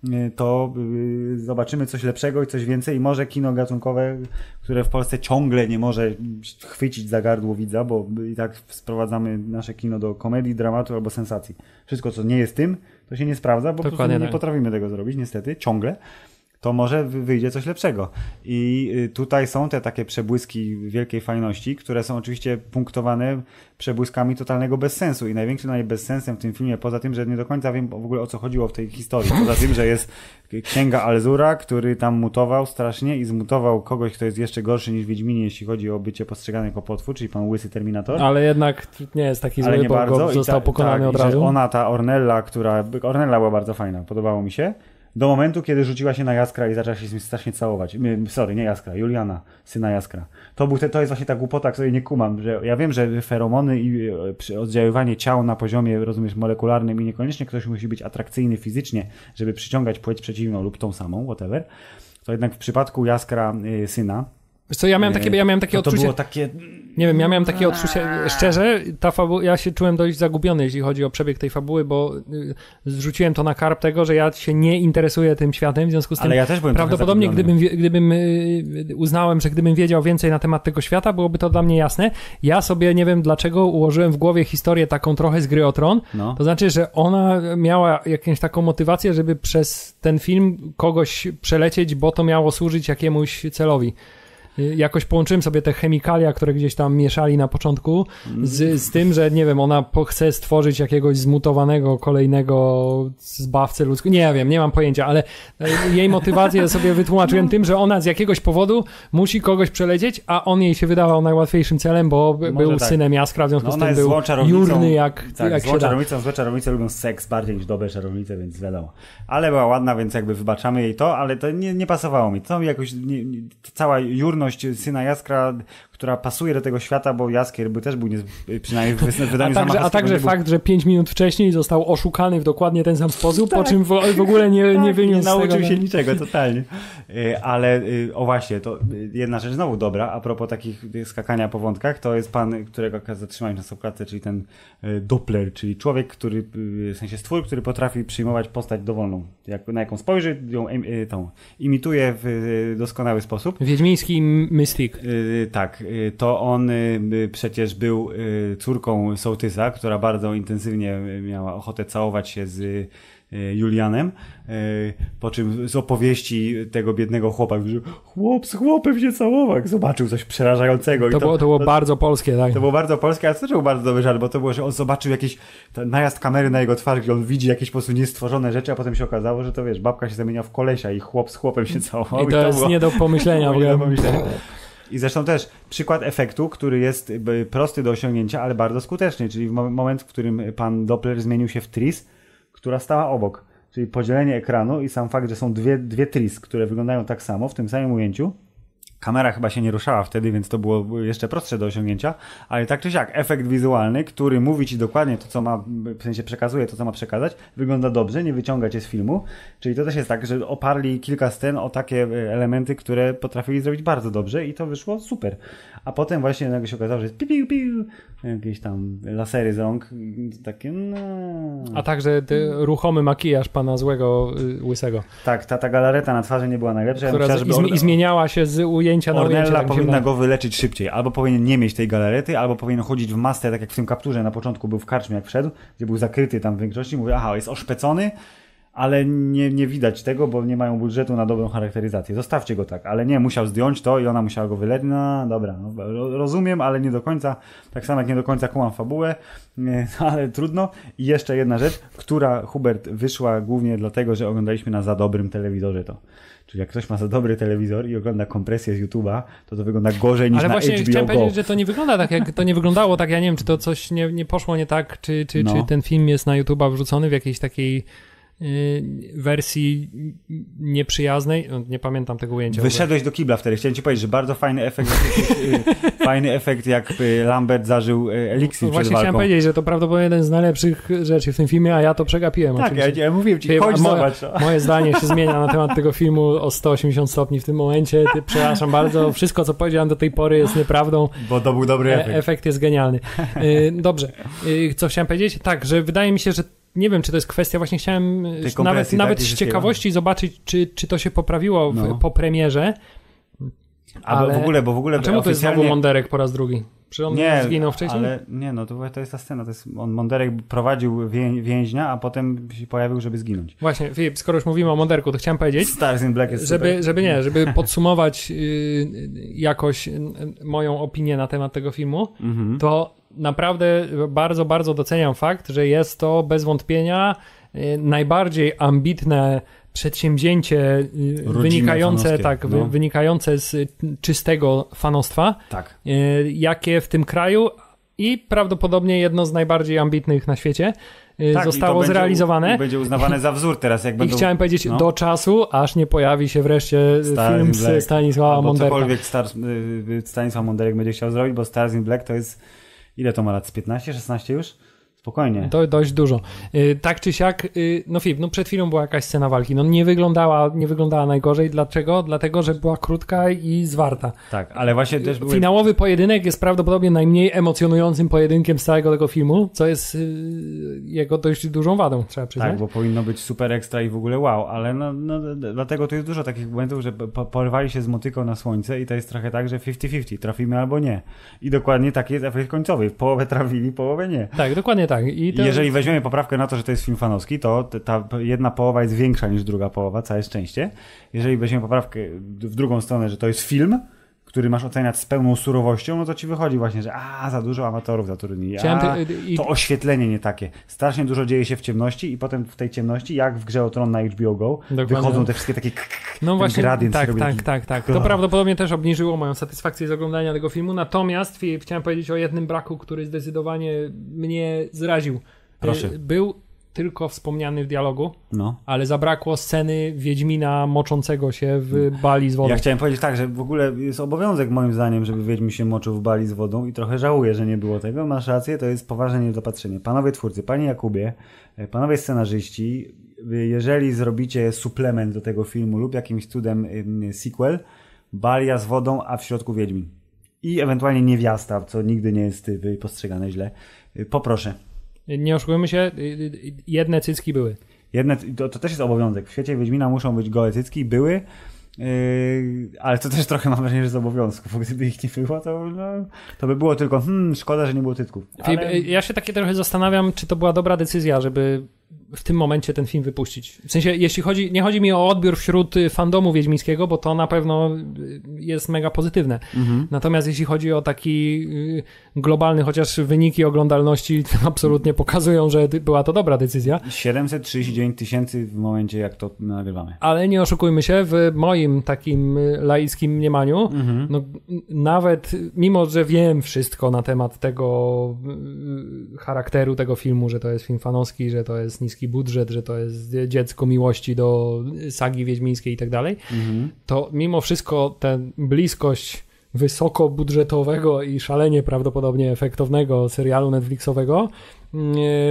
to yy, zobaczymy coś lepszego i coś więcej i może kino gatunkowe, które w Polsce ciągle nie może chwycić za gardło widza, bo i tak sprowadzamy nasze kino do komedii, dramatu albo sensacji. Wszystko, co nie jest tym, to się nie sprawdza, bo po prostu nie tak. potrafimy tego zrobić, niestety, ciągle. To może wyjdzie coś lepszego. I tutaj są te takie przebłyski wielkiej fajności, które są oczywiście punktowane przebłyskami totalnego bezsensu. I największym bezsensem w tym filmie, poza tym, że nie do końca wiem w ogóle o co chodziło w tej historii, poza tym, że jest księga Alzura, który tam mutował strasznie i zmutował kogoś, kto jest jeszcze gorszy niż Wiedźminie, jeśli chodzi o bycie postrzegany jako potwór, czyli pan Łysy Terminator. Ale jednak nie jest taki zły, bo bardzo. został ta, pokonany tak, od razu. Ona, ta Ornella, która... Ornella była bardzo fajna, podobało mi się. Do momentu, kiedy rzuciła się na Jaskra i zaczęła się z nim strasznie całować. Sorry, nie Jaskra, Juliana, syna Jaskra. To, był te, to jest właśnie ta głupota, której nie kumam. Że ja wiem, że feromony i oddziaływanie ciał na poziomie, rozumiesz, molekularnym i niekoniecznie ktoś musi być atrakcyjny fizycznie, żeby przyciągać płeć przeciwną lub tą samą, whatever. To jednak w przypadku Jaskra, y, syna, wiesz co, ja miałem takie, ja miałem takie to, to odczucie... było takie... Nie wiem, ja miałem takie odczucie, szczerze, ta fabu... ja się czułem dość zagubiony, jeśli chodzi o przebieg tej fabuły, bo y, zrzuciłem to na karb tego, że ja się nie interesuję tym światem, w związku z tym Ale ja też byłem prawdopodobnie gdybym, gdybym y, uznałem, że gdybym wiedział więcej na temat tego świata, byłoby to dla mnie jasne. Ja sobie, nie wiem dlaczego, ułożyłem w głowie historię taką trochę z Gry o Tron, no. To znaczy, że ona miała jakąś taką motywację, żeby przez ten film kogoś przelecieć, bo to miało służyć jakiemuś celowi. Jakoś połączyłem sobie te chemikalia, które gdzieś tam mieszali na początku z, z tym, że nie wiem, ona chce stworzyć jakiegoś zmutowanego kolejnego zbawcę ludzkiego. Nie wiem, nie mam pojęcia, ale jej motywację sobie wytłumaczyłem no. tym, że ona z jakiegoś powodu musi kogoś przelecieć, a on jej się wydawał najłatwiejszym celem, bo Może był tak. synem Jaskra, w związku no z tym był jurny jak, tak, jak złą się czarownicą, da. Złe czarownice lubią seks bardziej niż dobre czarownice, więc wiadomo. Ale była ładna, więc jakby wybaczamy jej to, ale to nie, nie pasowało mi. To mi jakoś nie, nie, cała jurność syna Jaskra, która pasuje do tego świata, bo Jaskier by też był nie, przynajmniej w wydaniu A także, a także fakt, był... że pięć minut wcześniej został oszukany w dokładnie ten sam sposób, tak. po czym w, w ogóle nie, tak, nie wyniósł nie nauczył tego, się no. niczego, totalnie. Ale o właśnie, to jedna rzecz znowu dobra, a propos takich skakania po wątkach, to jest pan, którego zatrzymałem na stopklatce, czyli ten Doppler, czyli człowiek, który, w sensie stwór, który potrafi przyjmować postać dowolną. Jak, na jaką spojrzy, ją tą, imituje w doskonały sposób. Wiedźmiński Mystik. Yy, tak, yy, to on yy, przecież był yy, córką Sołtysa, która bardzo intensywnie miała ochotę całować się z yy, Julianem, yy, po czym z opowieści tego biednego chłopa, że chłop z chłopem się całował, jak zobaczył coś przerażającego. To, I to, było, to było to, bardzo polskie, tak? To było bardzo polskie, ale to też był bardzo dobry żart, bo to było, że on zobaczył jakiś najazd kamery na jego twarz, gdzie on widzi jakieś po prostu niestworzone rzeczy, a potem się okazało, że to wiesz, babka się zamienia w kolesia i chłop z chłopem się całował. I to, I to jest było... nie do pomyślenia. nie do pomyślenia. I zresztą też przykład efektu, który jest prosty do osiągnięcia, ale bardzo skuteczny, czyli w moment, w którym pan Doppler zmienił się w Tris, która stała obok. Czyli podzielenie ekranu i sam fakt, że są dwie, dwie Tris, które wyglądają tak samo w tym samym ujęciu, Kamera chyba się nie ruszała wtedy, więc to było jeszcze prostsze do osiągnięcia, ale tak czy siak, efekt wizualny, który mówi ci dokładnie to, co ma, w sensie przekazuje to, co ma przekazać, wygląda dobrze, nie wyciąga cię z filmu, czyli to też jest tak, że oparli kilka scen o takie elementy, które potrafili zrobić bardzo dobrze i to wyszło super. A potem właśnie nagle się okazało, że jest piu, piu, piu, jakieś tam lasery z rąk, takie no... A także ruchomy makijaż pana złego, łysego. Tak, ta, ta galareta na twarzy nie była najlepsza. Która ja myślałem, z, i zmieniała się z ujęcia na ujęcie. Ornella powinna go wyleczyć szybciej. Albo powinien nie mieć tej galarety, albo powinien chodzić w masce, tak jak w tym kapturze na początku był w karczmie, jak wszedł, gdzie był zakryty tam w większości. Mówię, aha, jest oszpecony, ale nie, nie widać tego, bo nie mają budżetu na dobrą charakteryzację. Zostawcie go tak, ale nie, musiał zdjąć to i ona musiała go wyleczyć. No dobra, no, rozumiem, ale nie do końca, tak samo jak nie do końca kumam fabułę, nie, ale trudno. I jeszcze jedna rzecz, która, Hubert, wyszła głównie dlatego, że oglądaliśmy na za dobrym telewizorze to. Czyli jak ktoś ma za dobry telewizor i ogląda kompresję z YouTube'a, to to wygląda gorzej niż ale na właśnie H B O chciałem Go. powiedzieć, że to nie wygląda tak, jak to nie wyglądało tak, ja nie wiem, czy to coś nie, nie poszło nie tak, czy, czy, no. czy ten film jest na YouTube'a wrzucony w jakiejś takiej wersji nieprzyjaznej, nie pamiętam tego ujęcia. Wyszedłeś do kibla wtedy, chciałem ci powiedzieć, że bardzo fajny efekt fajny efekt, jak Lambert zażył eliksir no, przed właśnie walką. Chciałem powiedzieć, że to prawdopodobnie jeden z najlepszych rzeczy w tym filmie, a ja to przegapiłem. Tak, ja, ja mówiłem ci, chodź moje, zobacz. No. Moje zdanie się zmienia na temat tego filmu o sto osiemdziesiąt stopni w tym momencie. Ty, przepraszam bardzo, wszystko co powiedziałem do tej pory jest nieprawdą. Bo to był dobry efekt. E, efekt jest genialny. Dobrze, co chciałem powiedzieć? Tak, że wydaje mi się, że nie wiem, czy to jest kwestia, właśnie chciałem nawet, nawet z ciekawości zobaczyć, czy, czy to się poprawiło w, no. po premierze. Ale w ogóle, bo w ogóle... A czemu oficjalnie... to jest znowu Monderek po raz drugi? Czy on nie, zginął wcześniej? Ale nie, no to, to jest ta scena. To jest, on Monderek prowadził wię, więźnia, a potem się pojawił, żeby zginąć. Właśnie, Filip, skoro już mówimy o Monderku, to chciałem powiedzieć, Stars in Black jest żeby, super. żeby nie, żeby podsumować yy, jakoś yy, moją opinię na temat tego filmu, mhm. to naprawdę bardzo, bardzo doceniam fakt, że jest to bez wątpienia yy, najbardziej ambitne przedsięwzięcie Rodzime wynikające, tak, no. wynikające z czystego fanostwa, tak. y, jakie w tym kraju i prawdopodobnie jedno z najbardziej ambitnych na świecie y, tak, zostało będzie, zrealizowane. I będzie uznawane za wzór teraz. Jak I będą, chciałem powiedzieć no. do czasu, aż nie pojawi się wreszcie Stars film z Stanisława Monderka. Cokolwiek Star, y, Stanisław Monderek będzie chciał zrobić, bo Stars in Black to jest, ile to ma lat? Z piętnaście, szesnaście już? Spokojnie. To dość dużo. Yy, tak czy siak, yy, no Filip, no przed chwilą była jakaś scena walki. No nie wyglądała, nie wyglądała najgorzej. Dlaczego? Dlatego, że była krótka i zwarta. Tak, ale właśnie też były... Finałowy pojedynek jest prawdopodobnie najmniej emocjonującym pojedynkiem z całego tego filmu, co jest yy, jego dość dużą wadą, trzeba przyznać. Tak, bo powinno być super ekstra i w ogóle wow, ale no, no dlatego tu jest dużo takich momentów, że po, porwali się z motyką na słońce i to jest trochę tak, że pięćdziesiąt pięćdziesiąt, trafimy albo nie. I dokładnie taki jest efekt końcowy. Połowę trafili, połowę nie. Tak, dokładnie tak. I to... Jeżeli weźmiemy poprawkę na to, że to jest film fanowski, to ta jedna połowa jest większa niż druga połowa, całe szczęście. Jeżeli weźmiemy poprawkę w drugą stronę, że to jest film, który masz oceniać z pełną surowością, no to ci wychodzi właśnie, że a, za dużo amatorów zatrudnili, a, to oświetlenie nie takie. Strasznie dużo dzieje się w ciemności i potem w tej ciemności, jak w Grze o Tron na H B O Go, dokładnie. Wychodzą te wszystkie takie no właśnie, gradient. Tak, tak, taki... tak, tak. To prawdopodobnie też obniżyło moją satysfakcję z oglądania tego filmu, natomiast chciałem powiedzieć o jednym braku, który zdecydowanie mnie zraził. Proszę. Był tylko wspomniany w dialogu, no. ale zabrakło sceny Wiedźmina moczącego się w bali z wodą. Ja chciałem powiedzieć tak, że w ogóle jest obowiązek moim zdaniem, żeby Wiedźmin się moczył w bali z wodą i trochę żałuję, że nie było tego. Masz rację, to jest poważne niedopatrzenie. Panowie twórcy, panie Jakubie, panowie scenarzyści, jeżeli zrobicie suplement do tego filmu lub jakimś cudem sequel, balia z wodą, a w środku Wiedźmin. I ewentualnie niewiasta, co nigdy nie jest postrzegane źle. Poproszę. Nie oszukujmy się, jedne cycki były. Jedne, to, to też jest obowiązek. W świecie Wiedźmina muszą być gołe cycki, były, yy, ale to też trochę mam wrażenie, że z obowiązków, bo gdyby ich nie było, to, no, to by było tylko hmm, szkoda, że nie było cycków. Ale... Ja się takie trochę zastanawiam, czy to była dobra decyzja, żeby w tym momencie ten film wypuścić. W sensie, jeśli chodzi, nie chodzi mi o odbiór wśród fandomu wiedźmińskiego, bo to na pewno jest mega pozytywne. Mhm. Natomiast jeśli chodzi o taki globalny, chociaż wyniki oglądalności absolutnie pokazują, że była to dobra decyzja. siedemset trzydzieści dziewięć tysięcy w momencie, jak to nagrywamy. Ale nie oszukujmy się, w moim takim laickim mniemaniu, mhm. no, nawet mimo, że wiem wszystko na temat tego charakteru tego filmu, że to jest film fanowski, że to jest jest niski budżet, że to jest dziecko miłości do sagi wiedźmińskiej i tak dalej, mhm. to mimo wszystko ta bliskość wysokobudżetowego i szalenie prawdopodobnie efektownego serialu Netflixowego yy,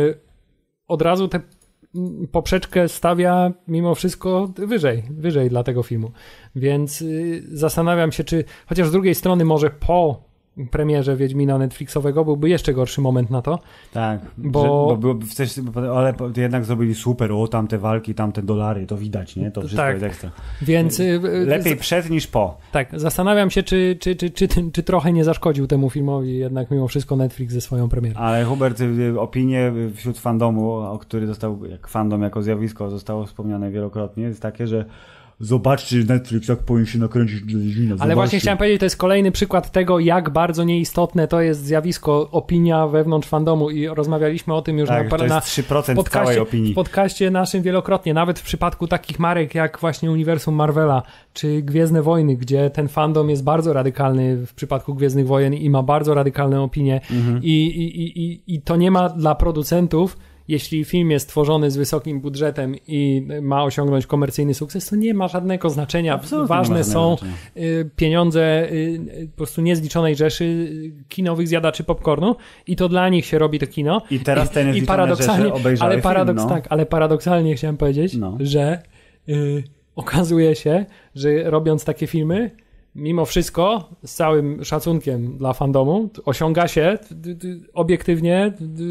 od razu tę poprzeczkę stawia mimo wszystko wyżej, wyżej dla tego filmu. Więc yy, zastanawiam się, czy chociaż z drugiej strony może po premierze Wiedźmina Netflixowego byłby jeszcze gorszy moment na to. Tak, bo, że, bo byłoby coś, ale jednak zrobili super, o tamte walki, tamte dolary, to widać, nie? To wszystko tak, jest ekstra. Więc lepiej z... przed niż po. Tak, zastanawiam się, czy, czy, czy, czy, czy, czy trochę nie zaszkodził temu filmowi jednak mimo wszystko Netflix ze swoją premierą. Ale Hubert, opinie wśród fandomu, o który został, jak fandom jako zjawisko zostało wspomniane wielokrotnie, jest takie, że zobaczcie Netflix, jak powinien się nakręcić do Wiedźmina. Ale właśnie chciałem powiedzieć, to jest kolejny przykład tego, jak bardzo nieistotne to jest zjawisko, opinia wewnątrz fandomu i rozmawialiśmy o tym już tak, na, to jest trzy procent całej opinii. W podcaście naszym wielokrotnie, nawet w przypadku takich marek jak właśnie Uniwersum Marvela czy Gwiezdne Wojny, gdzie ten fandom jest bardzo radykalny w przypadku Gwiezdnych Wojen i ma bardzo radykalne opinie mhm. I, i, i, i to nie ma dla producentów. Jeśli film jest tworzony z wysokim budżetem i ma osiągnąć komercyjny sukces, to nie ma żadnego znaczenia. Absolutnie ważne są znaczenia. pieniądze po prostu niezliczonej rzeszy kinowych zjadaczy popcornu i to dla nich się robi to kino. I teraz te niezliczone rzeszy obejrzały ale paradoks, film, no. tak, ale paradoksalnie chciałem powiedzieć, no. że y, okazuje się, że robiąc takie filmy, mimo wszystko, z całym szacunkiem dla fandomu, osiąga się obiektywnie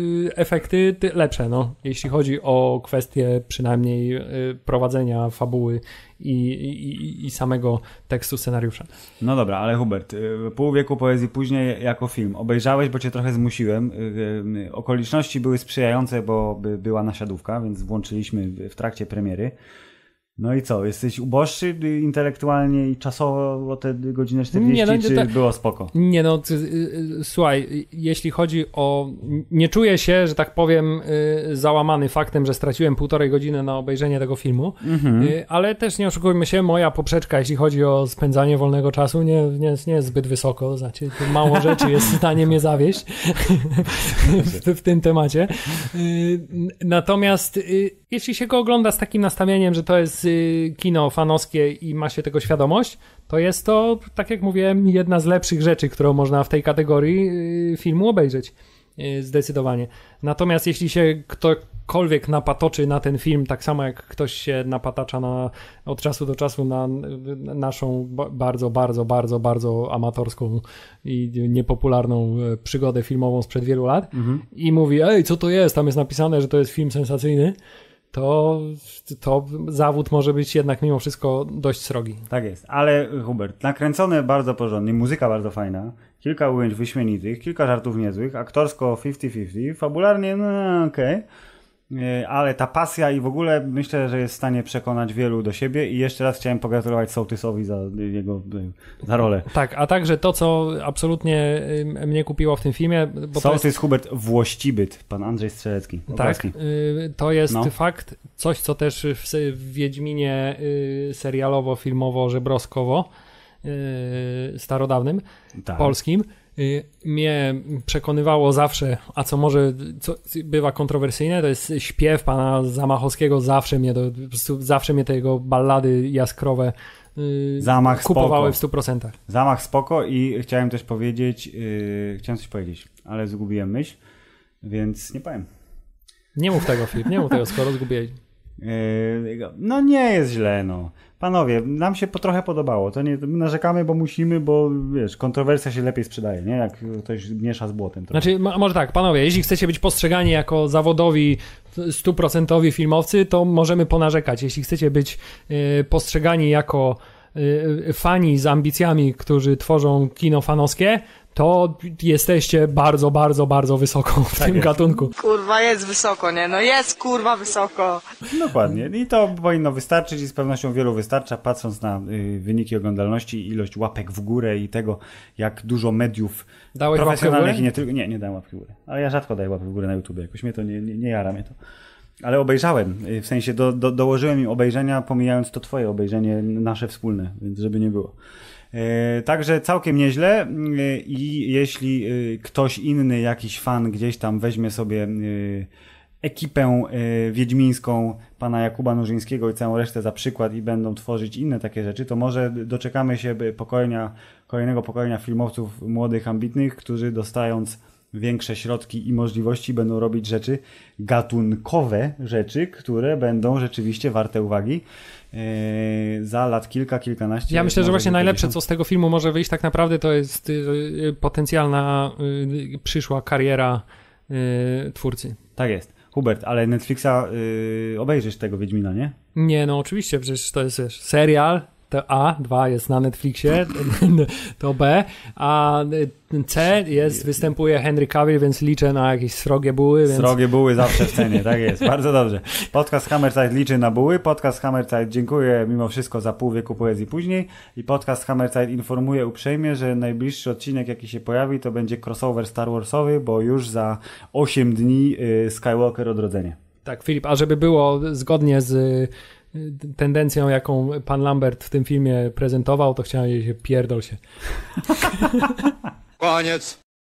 efekty lepsze, no, jeśli chodzi o kwestie przynajmniej prowadzenia fabuły i, i, i samego tekstu scenariusza. No dobra, ale Hubert, Pół wieku poezji później jako film obejrzałeś, bo cię trochę zmusiłem. Okoliczności były sprzyjające, bo była nasiadówka, więc włączyliśmy w trakcie premiery. No i co? Jesteś uboższy intelektualnie i czasowo o te godzinę czterdzieści, nie, no, czy to, było spoko? Nie no, ty, słuchaj, jeśli chodzi o... Nie czuję się, że tak powiem, załamany faktem, że straciłem półtorej godziny na obejrzenie tego filmu, mm-hmm. ale też nie oszukujmy się, moja poprzeczka, jeśli chodzi o spędzanie wolnego czasu, nie, nie, nie jest zbyt wysoko, znaczy mało rzeczy jest w stanie mnie zawieść w, w tym temacie. Natomiast jeśli się go ogląda z takim nastawieniem, że to jest kino fanowskie i ma się tego świadomość, to jest to, tak jak mówiłem, jedna z lepszych rzeczy, którą można w tej kategorii filmu obejrzeć. Zdecydowanie. Natomiast jeśli się ktokolwiek napatoczy na ten film, tak samo jak ktoś się napatacza na, od czasu do czasu na naszą bardzo, bardzo, bardzo, bardzo amatorską i niepopularną przygodę filmową sprzed wielu lat mhm. i mówi, ej, co to jest? Tam jest napisane, że to jest film sensacyjny. To, to zawód może być jednak mimo wszystko dość srogi. Tak jest, ale Hubert, nakręcone bardzo porządnie, muzyka bardzo fajna, kilka ujęć wyśmienitych, kilka żartów niezłych, aktorsko pięćdziesiąt pięćdziesiąt, fabularnie no okej, okay. Ale ta pasja i w ogóle myślę, że jest w stanie przekonać wielu do siebie i jeszcze raz chciałem pogratulować Sołtysowi za jego za rolę. Tak, a także to, co absolutnie mnie kupiło w tym filmie... Bo Sołtys to jest... Hubert Włościbyt, pan Andrzej Strzelecki. Tak, to jest no. fakt, coś co też w Wiedźminie serialowo-filmowo-żebroskowo starodawnym, tak. polskim, mnie przekonywało zawsze, a co może co bywa kontrowersyjne, to jest śpiew pana Zamachowskiego, zawsze mnie, to, zawsze mnie te jego ballady jaskrowe Zamach kupowały spoko. W stu procentach. Zamach spoko i chciałem też powiedzieć, yy, chciałem coś powiedzieć, ale zgubiłem myśl, więc nie powiem. Nie mów tego, Filip, nie mów tego, skoro zgubiłeś. Yy, no nie jest źle, no. Panowie, nam się po trochę podobało. To nie my narzekamy, bo musimy, bo wiesz, kontrowersja się lepiej sprzedaje, nie? Jak ktoś miesza z błotem. Trochę. Znaczy, może tak, panowie, jeśli chcecie być postrzegani jako zawodowi, stuprocentowi filmowcy, to możemy ponarzekać. Jeśli chcecie być y, postrzegani jako y, fani z ambicjami, którzy tworzą kino fanowskie, to jesteście bardzo, bardzo, bardzo wysoko w tak tym jest. gatunku. Kurwa, jest wysoko, nie? No jest, kurwa, wysoko. Dokładnie. I to powinno wystarczyć i z pewnością wielu wystarcza, patrząc na y, wyniki oglądalności, ilość łapek w górę i tego, jak dużo mediów Dałeś profesjonalnych i nie tylko... Nie, nie dałem łapki w górę. Ale ja rzadko daję łapy w górę na YouTube. Jakoś mnie to nie, nie, nie jara mnie to. Ale obejrzałem. W sensie do, do, dołożyłem im obejrzenia, pomijając to twoje obejrzenie, nasze wspólne, więc żeby nie było. E, także całkiem nieźle e, i jeśli e, ktoś inny, jakiś fan gdzieś tam weźmie sobie ekipę y, wiedźmińską pana Jakuba Nurzyńskiego i całą resztę za przykład i będą tworzyć inne takie rzeczy, to może doczekamy się pokolenia, kolejnego pokolenia filmowców młodych, ambitnych, którzy dostając większe środki i możliwości będą robić rzeczy gatunkowe, rzeczy, które będą rzeczywiście warte uwagi yy, za lat kilka, kilkanaście. Ja myślę, że właśnie najlepsze, co z tego filmu może wyjść tak naprawdę, to jest yy, potencjalna yy, przyszła kariera yy, twórcy. Tak jest. Hubert, ale Netflixa yy, obejrzysz tego Wiedźmina, nie? Nie, no oczywiście, przecież to jest wiesz, serial, to A, dwa jest na Netflixie, to B, a C jest, występuje Henry Cavill, więc liczę na jakieś srogie buły. Więc... Srogie buły zawsze w cenie, tak jest, bardzo dobrze. Podcast Hammerzeit liczy na buły, podcast Hammerzeit dziękuję mimo wszystko za pół wieku poezji później i podcast Hammerzeit informuje uprzejmie, że najbliższy odcinek jaki się pojawi to będzie crossover Star Warsowy, bo już za osiem dni y, Skywalker Odrodzenie. Tak, Filip, a żeby było zgodnie z tendencją, jaką pan Lambert w tym filmie prezentował, to chciałem jej się pierdol się. Koniec.